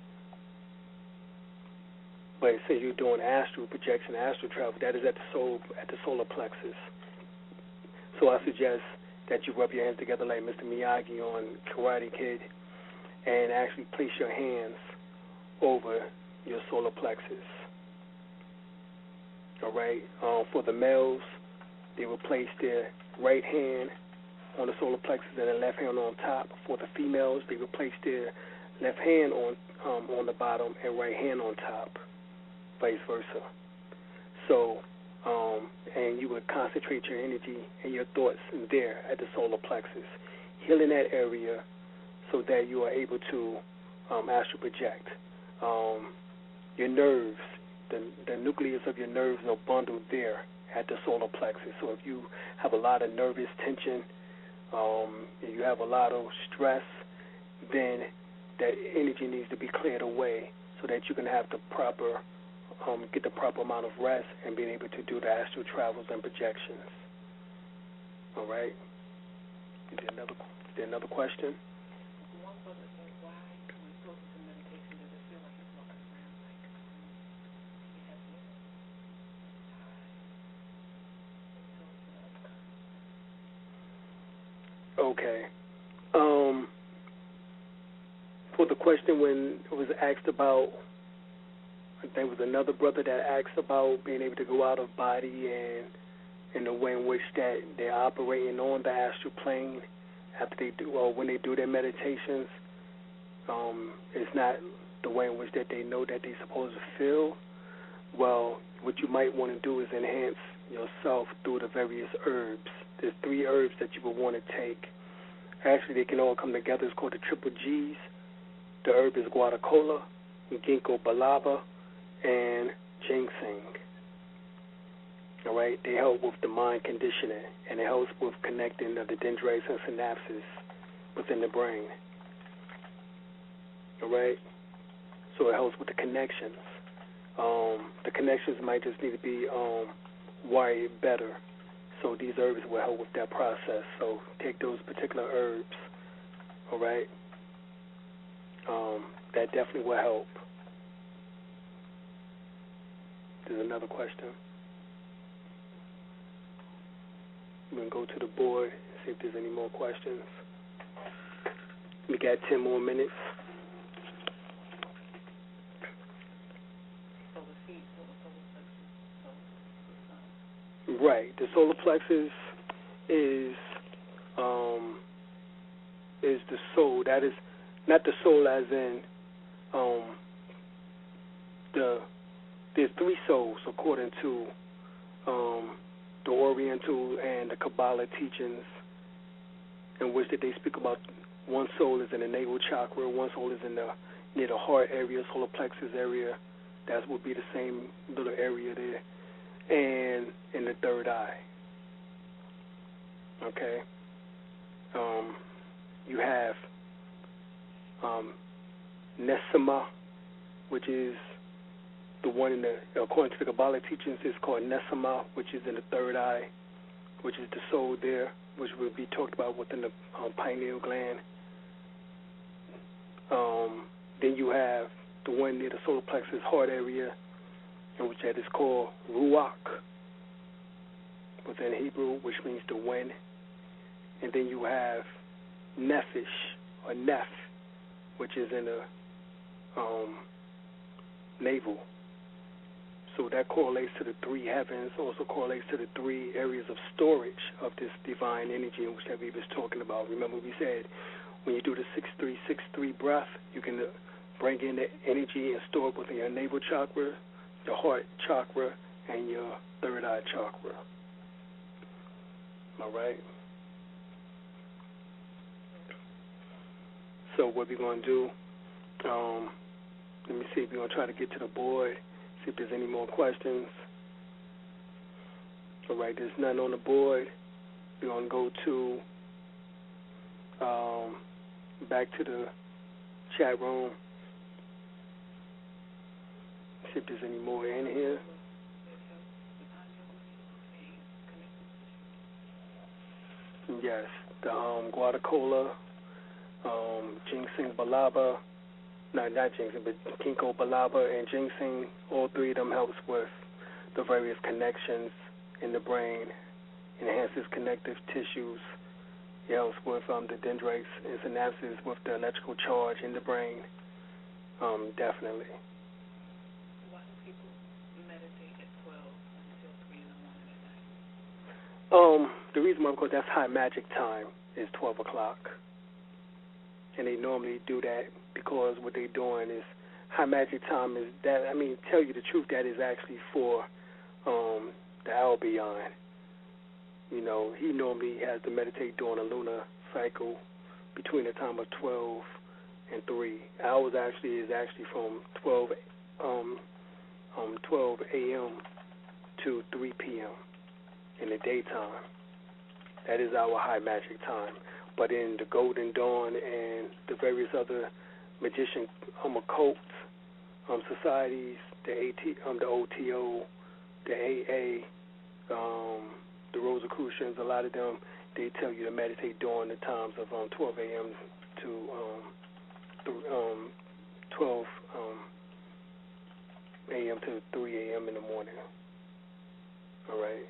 But say you're doing astral projection, astral travel, that is at the soul, at the solar plexus. So I suggest that you rub your hands together like Mister Miyagi on Karate Kid and actually place your hands over your solar plexus. All right. Um, for the males, they will place their right hand on the solar plexus and their left hand on top. For the females, they will place their left hand on um, on the bottom and right hand on top, vice versa. So, um, and you would concentrate your energy and your thoughts in there at the solar plexus, healing that area so that you are able to um, astral project. Um, your nerves, the, the nucleus of your nerves are bundled there at the solar plexus. So if you have a lot of nervous tension, um, if you have a lot of stress, then that energy needs to be cleared away so that you can have the proper, um, get the proper amount of rest and being able to do the astral travels and projections. All right. Is there another, is there another question? One brother said, why when we go into meditation does it feel like he's walking around like um, he has no Okay. Um, for the question when it was asked about, I think it was another brother that asked about being able to go out of body and in the way in which that they're operating on the astral plane after they do, or when they do their meditations. Um, it's not the way in which that they know that they're supposed to feel. Well, what you might want to do is enhance yourself through the various herbs. There's three herbs that you would want to take. Actually, they can all come together. It's called the triple G's. The herb is guaracola, ginkgo biloba, and ginseng. All right, they help with the mind conditioning, and it helps with connecting of the dendrites and synapses within the brain. All right? So it helps with the connections. Um, the connections might just need to be um, wired better. So these herbs will help with that process. So take those particular herbs, all right? Um, that definitely will help. There's another question. We're going to go to the board and see if there's any more questions. We got ten more minutes. Right. The solar plexus is um, is the soul. That is not the soul as in um, the. There's three souls according to um, the Oriental and the Kabbalah teachings, in which that they speak about. One soul is in the navel chakra. One soul is in the near the heart area, solar plexus area. That would be the same little area there. And in the third eye. Okay? Um, you have um, Nesama, which is the one in the, according to the Kabbalah teachings, is called Nesama, which is in the third eye, which is the soul there, which will be talked about within the um, pineal gland. Um, then you have the one near the solar plexus heart area, in which that is called Ruach within Hebrew, which means the wind. And then you have Nephish, or Neph, which is in the um, navel. So that correlates to the three heavens, also correlates to the three areas of storage of this divine energy in which that we was talking about. Remember we said when you do the six three six three breath, you can bring in the energy and store it within your navel chakra, your heart chakra, and your third eye chakra. All right? So what we're going to do, um, let me see if we're going to try to get to the board, see if there's any more questions. All right, there's none on the board. We're going to go to, um, back to the chat room. See if there's any more in here. Yes, the um, Guadacola, um, Ginseng Balaba, no, not ginseng, but Ginkgo Biloba and ginseng, all three of them helps with the various connections in the brain, enhances connective tissues. It helps with um, the dendrites and synapses with the electrical charge in the brain, um, definitely. Why do people meditate at twelve until three in the morning at night? Um, the reason why, because that's high magic time, is twelve o'clock. And they normally do that because what they're doing is, high magic time is that, I mean, tell you the truth, that is actually for um, the Albion. You know, he normally has to meditate during a lunar cycle between the time of twelve and three. Ours actually is actually from twelve, um, um, twelve a.m. to three p.m. in the daytime. That is our high magic time. But in the Golden Dawn and the various other magician um, occult um, societies, the AT, um, the O T O, the A A, um, the Rosicrucians, a lot of them, they tell you to meditate during the times of um, twelve a.m. to um, th- um, twelve a.m. to three a.m. in the morning. All right?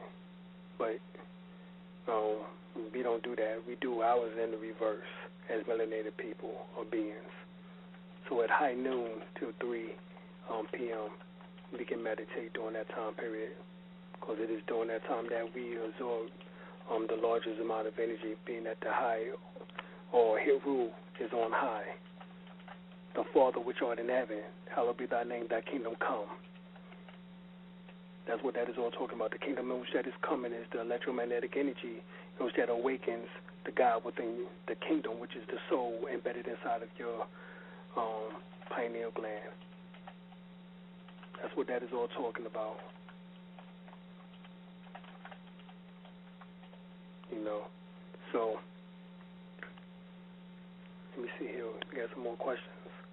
But um, we don't do that. We do ours in the reverse as melanated people or beings. So at high noon till three um, p.m., we can meditate during that time period, because it is during that time that we absorb um, the largest amount of energy, being that the high or Hiru is on high. The Father which art in heaven, hallowed be thy name, thy kingdom come. That's what that is all talking about. The kingdom in which that is coming is the electromagnetic energy in which that awakens the God within the kingdom, which is the soul embedded inside of your um, pineal gland. That's what that is all talking about. You know, so we have some more questions.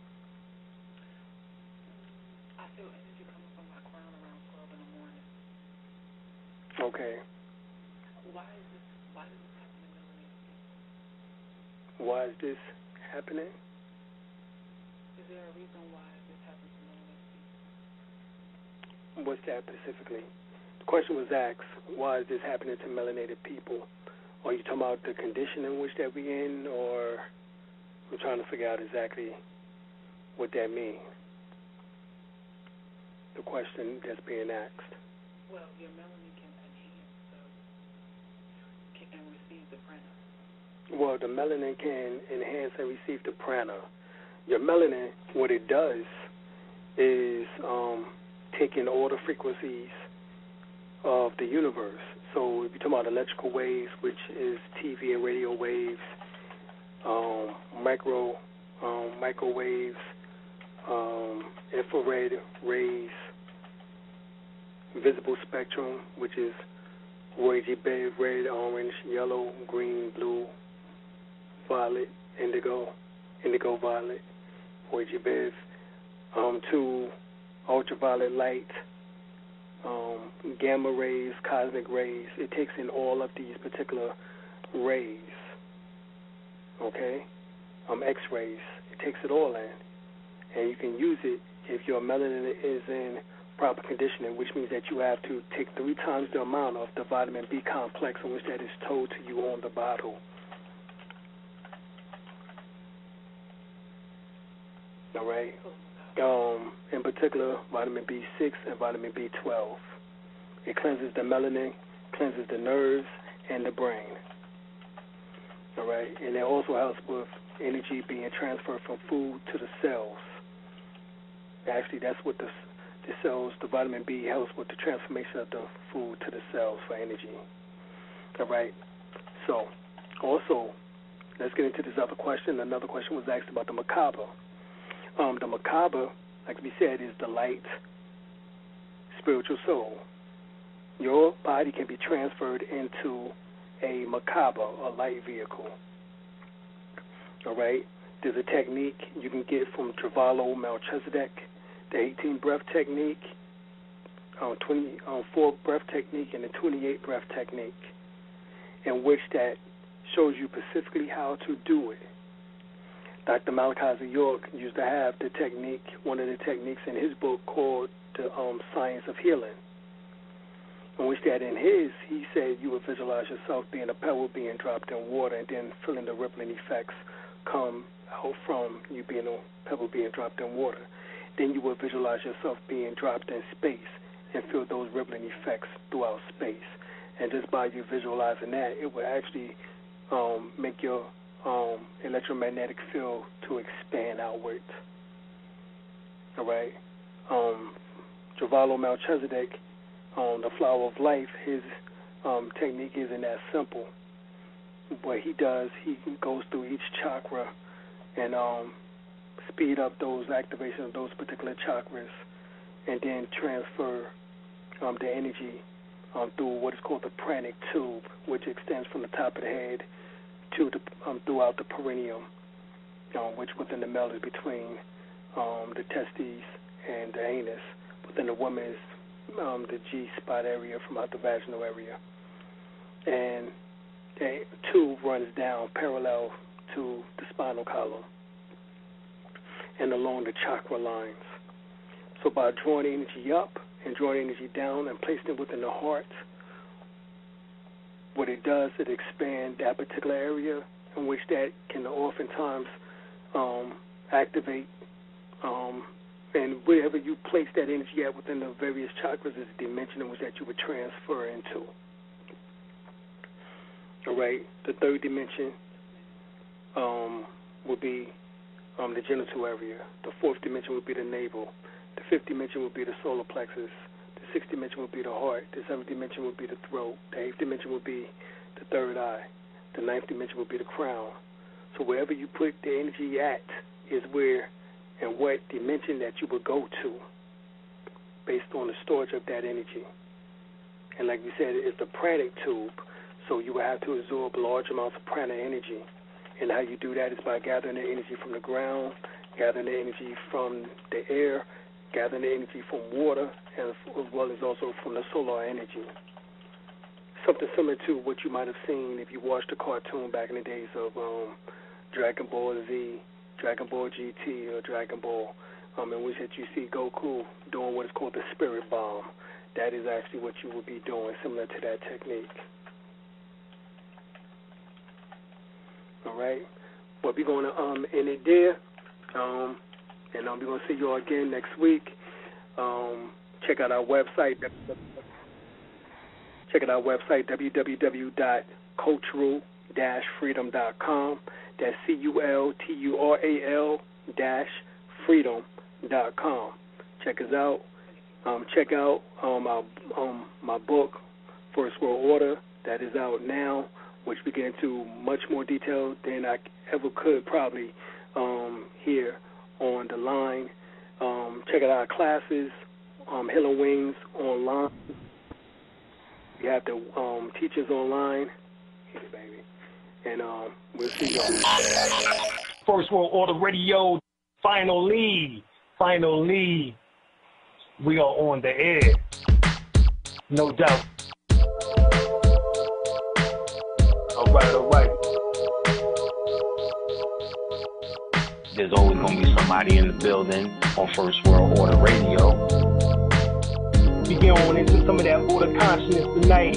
I feel energy coming from my crown around twelve in the morning. Okay. Why is this? Why does this happen to melanated people? Why is this happening? Is there a reason why this happens to melanated people? What's that specifically? The question was asked, why is this happening to melanated people? Are you talking about the condition in which that we in, or I'm trying to figure out exactly what that means? The question that's being asked. Well, your melanin can enhance so can receive the prana. Well, the melanin can enhance and receive the prana. Your melanin, what it does is um, taking all the frequencies of the universe. So if you're talking about electrical waves, which is T V and radio waves, um, micro, um, microwaves, um, infrared rays, visible spectrum, which is R G B, red, orange, yellow, green, blue, violet, indigo, indigo violet, R G B, um, to ultraviolet light, um, gamma rays, cosmic rays. It takes in all of these particular rays, okay, um, X-rays. It takes it all in, and you can use it if your melanin is in proper conditioning, which means that you have to take three times the amount of the vitamin B complex in which that is told to you on the bottle. All right. Um, in particular, vitamin B six and vitamin B twelve. It cleanses the melanin, cleanses the nerves, and the brain. All right, and it also helps with energy being transferred from food to the cells. Actually, that's what the, the cells, the vitamin B helps with the transformation of the food to the cells for energy. All right, so also, let's get into this other question. Another question was asked about the macabre. Um, the macabre, like we said, is the light spiritual soul. Your body can be transferred into a macabre, a light vehicle. All right? There's a technique you can get from Travalo Melchizedek, the eighteen breath technique, um, twenty-four breath technique, and the twenty-eight breath technique, in which that shows you specifically how to do it. Doctor Malachi York used to have the technique, one of the techniques in his book called The um, Science of Healing, in which that in his, he said you would visualize yourself being a pebble being dropped in water and then feeling the rippling effects come out from you being a pebble being dropped in water. Then you would visualize yourself being dropped in space and feel those rippling effects throughout space. And just by you visualizing that, it would actually um, make your Um, electromagnetic field to expand outwards. All right. Um, Travalo Melchizedek, um, the flower of life, his um, technique isn't that simple. What he does, he goes through each chakra and um, speed up those activations of those particular chakras, and then transfer um, the energy um, through what is called the pranic tube, which extends from the top of the head to the, um, throughout the perineum, um, which within the male is between um, the testes and the anus. Within the woman is um, the G-spot area from out the vaginal area. And the tube runs down parallel to the spinal column and along the chakra lines. So by drawing energy up and drawing energy down and placing it within the heart, what it does, it expands that particular area in which that can oftentimes um, activate, um, and wherever you place that energy at within the various chakras is a dimension in which that you would transfer into. All right, the third dimension um, would be um, the genital area. The fourth dimension would be the navel. The fifth dimension would be the solar plexus. The sixth dimension would be the heart. The seventh dimension would be the throat. The eighth dimension would be the third eye. The ninth dimension would be the crown. So wherever you put the energy at is where and what dimension that you would go to based on the storage of that energy. And like we said, it's the pranic tube, so you would have to absorb large amounts of prana energy and how you do that is by gathering the energy from the ground, gathering the energy from the air, gathering the energy from water, and as well as also from the solar energy. Something similar to what you might have seen if you watched a cartoon back in the days of um, Dragon Ball Z, Dragon Ball G T, or Dragon Ball, um, in which that you see Goku doing what is called the Spirit Bomb. That is actually what you would be doing, similar to that technique. All right? Well, we're going to um, end it there, um, and um, we're going to see you all again next week. Um, check out our website. Check out our website, w w w dot cultural dash freedom dot com. That's C U L T U R A L dash freedom dot com. Check us out. Um, check out um, our, um, my book, First World Order, that is out now, which we get into much more detail than I ever could probably um, here on the line. Um, check out our classes, um, Healing Wings online. We have the um, teachers online. Here, baby. And um, we'll see y'all. First World Order Radio, finally, finally, we are on the air. No doubt. All right, all right. There's always going to be somebody in the building on First World Order Radio. We get on into some of that order consciousness tonight.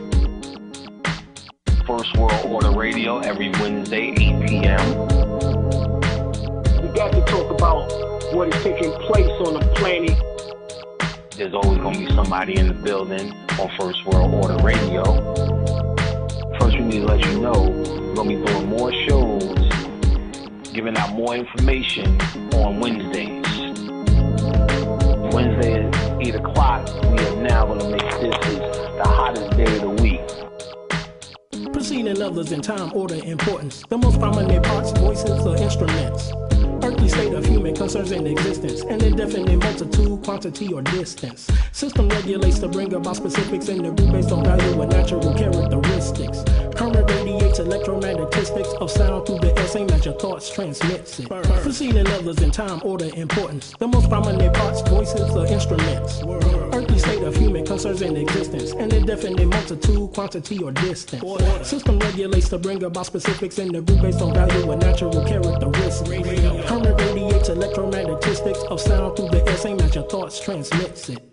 First World Order Radio every Wednesday, eight p.m. We got to talk about what is taking place on the planet. There's always going to be somebody in the building on First World Order Radio. First, we need to let you know we're going to be doing more shows, giving out more information on Wednesdays. Wednesday at eight o'clock, we are now going to make this the hottest day of the week. Preceding others in time, order, importance. The most prominent parts, voices, or instruments. Earthly state of human concerns in existence, an indefinite multitude, quantity, or distance. System regulates to bring about specifics in the group based on value and natural characteristics. Current radiates electromagnetistics of sound through the air, same as your thoughts transmits it. Preceding others in time, order, importance. The most prominent parts, voices, or instruments. Earthly state of human concerns in existence, an indefinite multitude, quantity, or distance. System regulates to bring about specifics in the group based on value and natural characteristics. Current radiates electromagnetistics of sound through the air, same as your thoughts transmits it.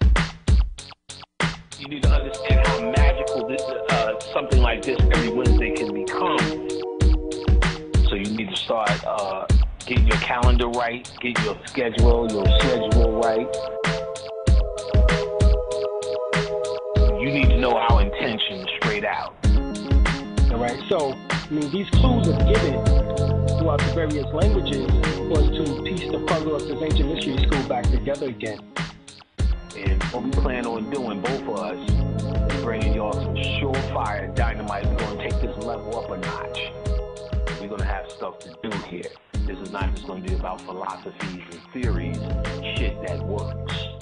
You need to understand how magical this, uh, something like this every Wednesday can become. So you need to start uh, getting your calendar right, get your schedule, your schedule right. You need to know our intention straight out. All right, so, I mean, these clues are given throughout the various languages was to piece the puzzle of this ancient mystery school back together again. And what we plan on doing, both of us, is bringing y'all some surefire dynamite. We're going to take this level up a notch. We're going to have stuff to do here. This is not just going to be about philosophies and theories, shit that works.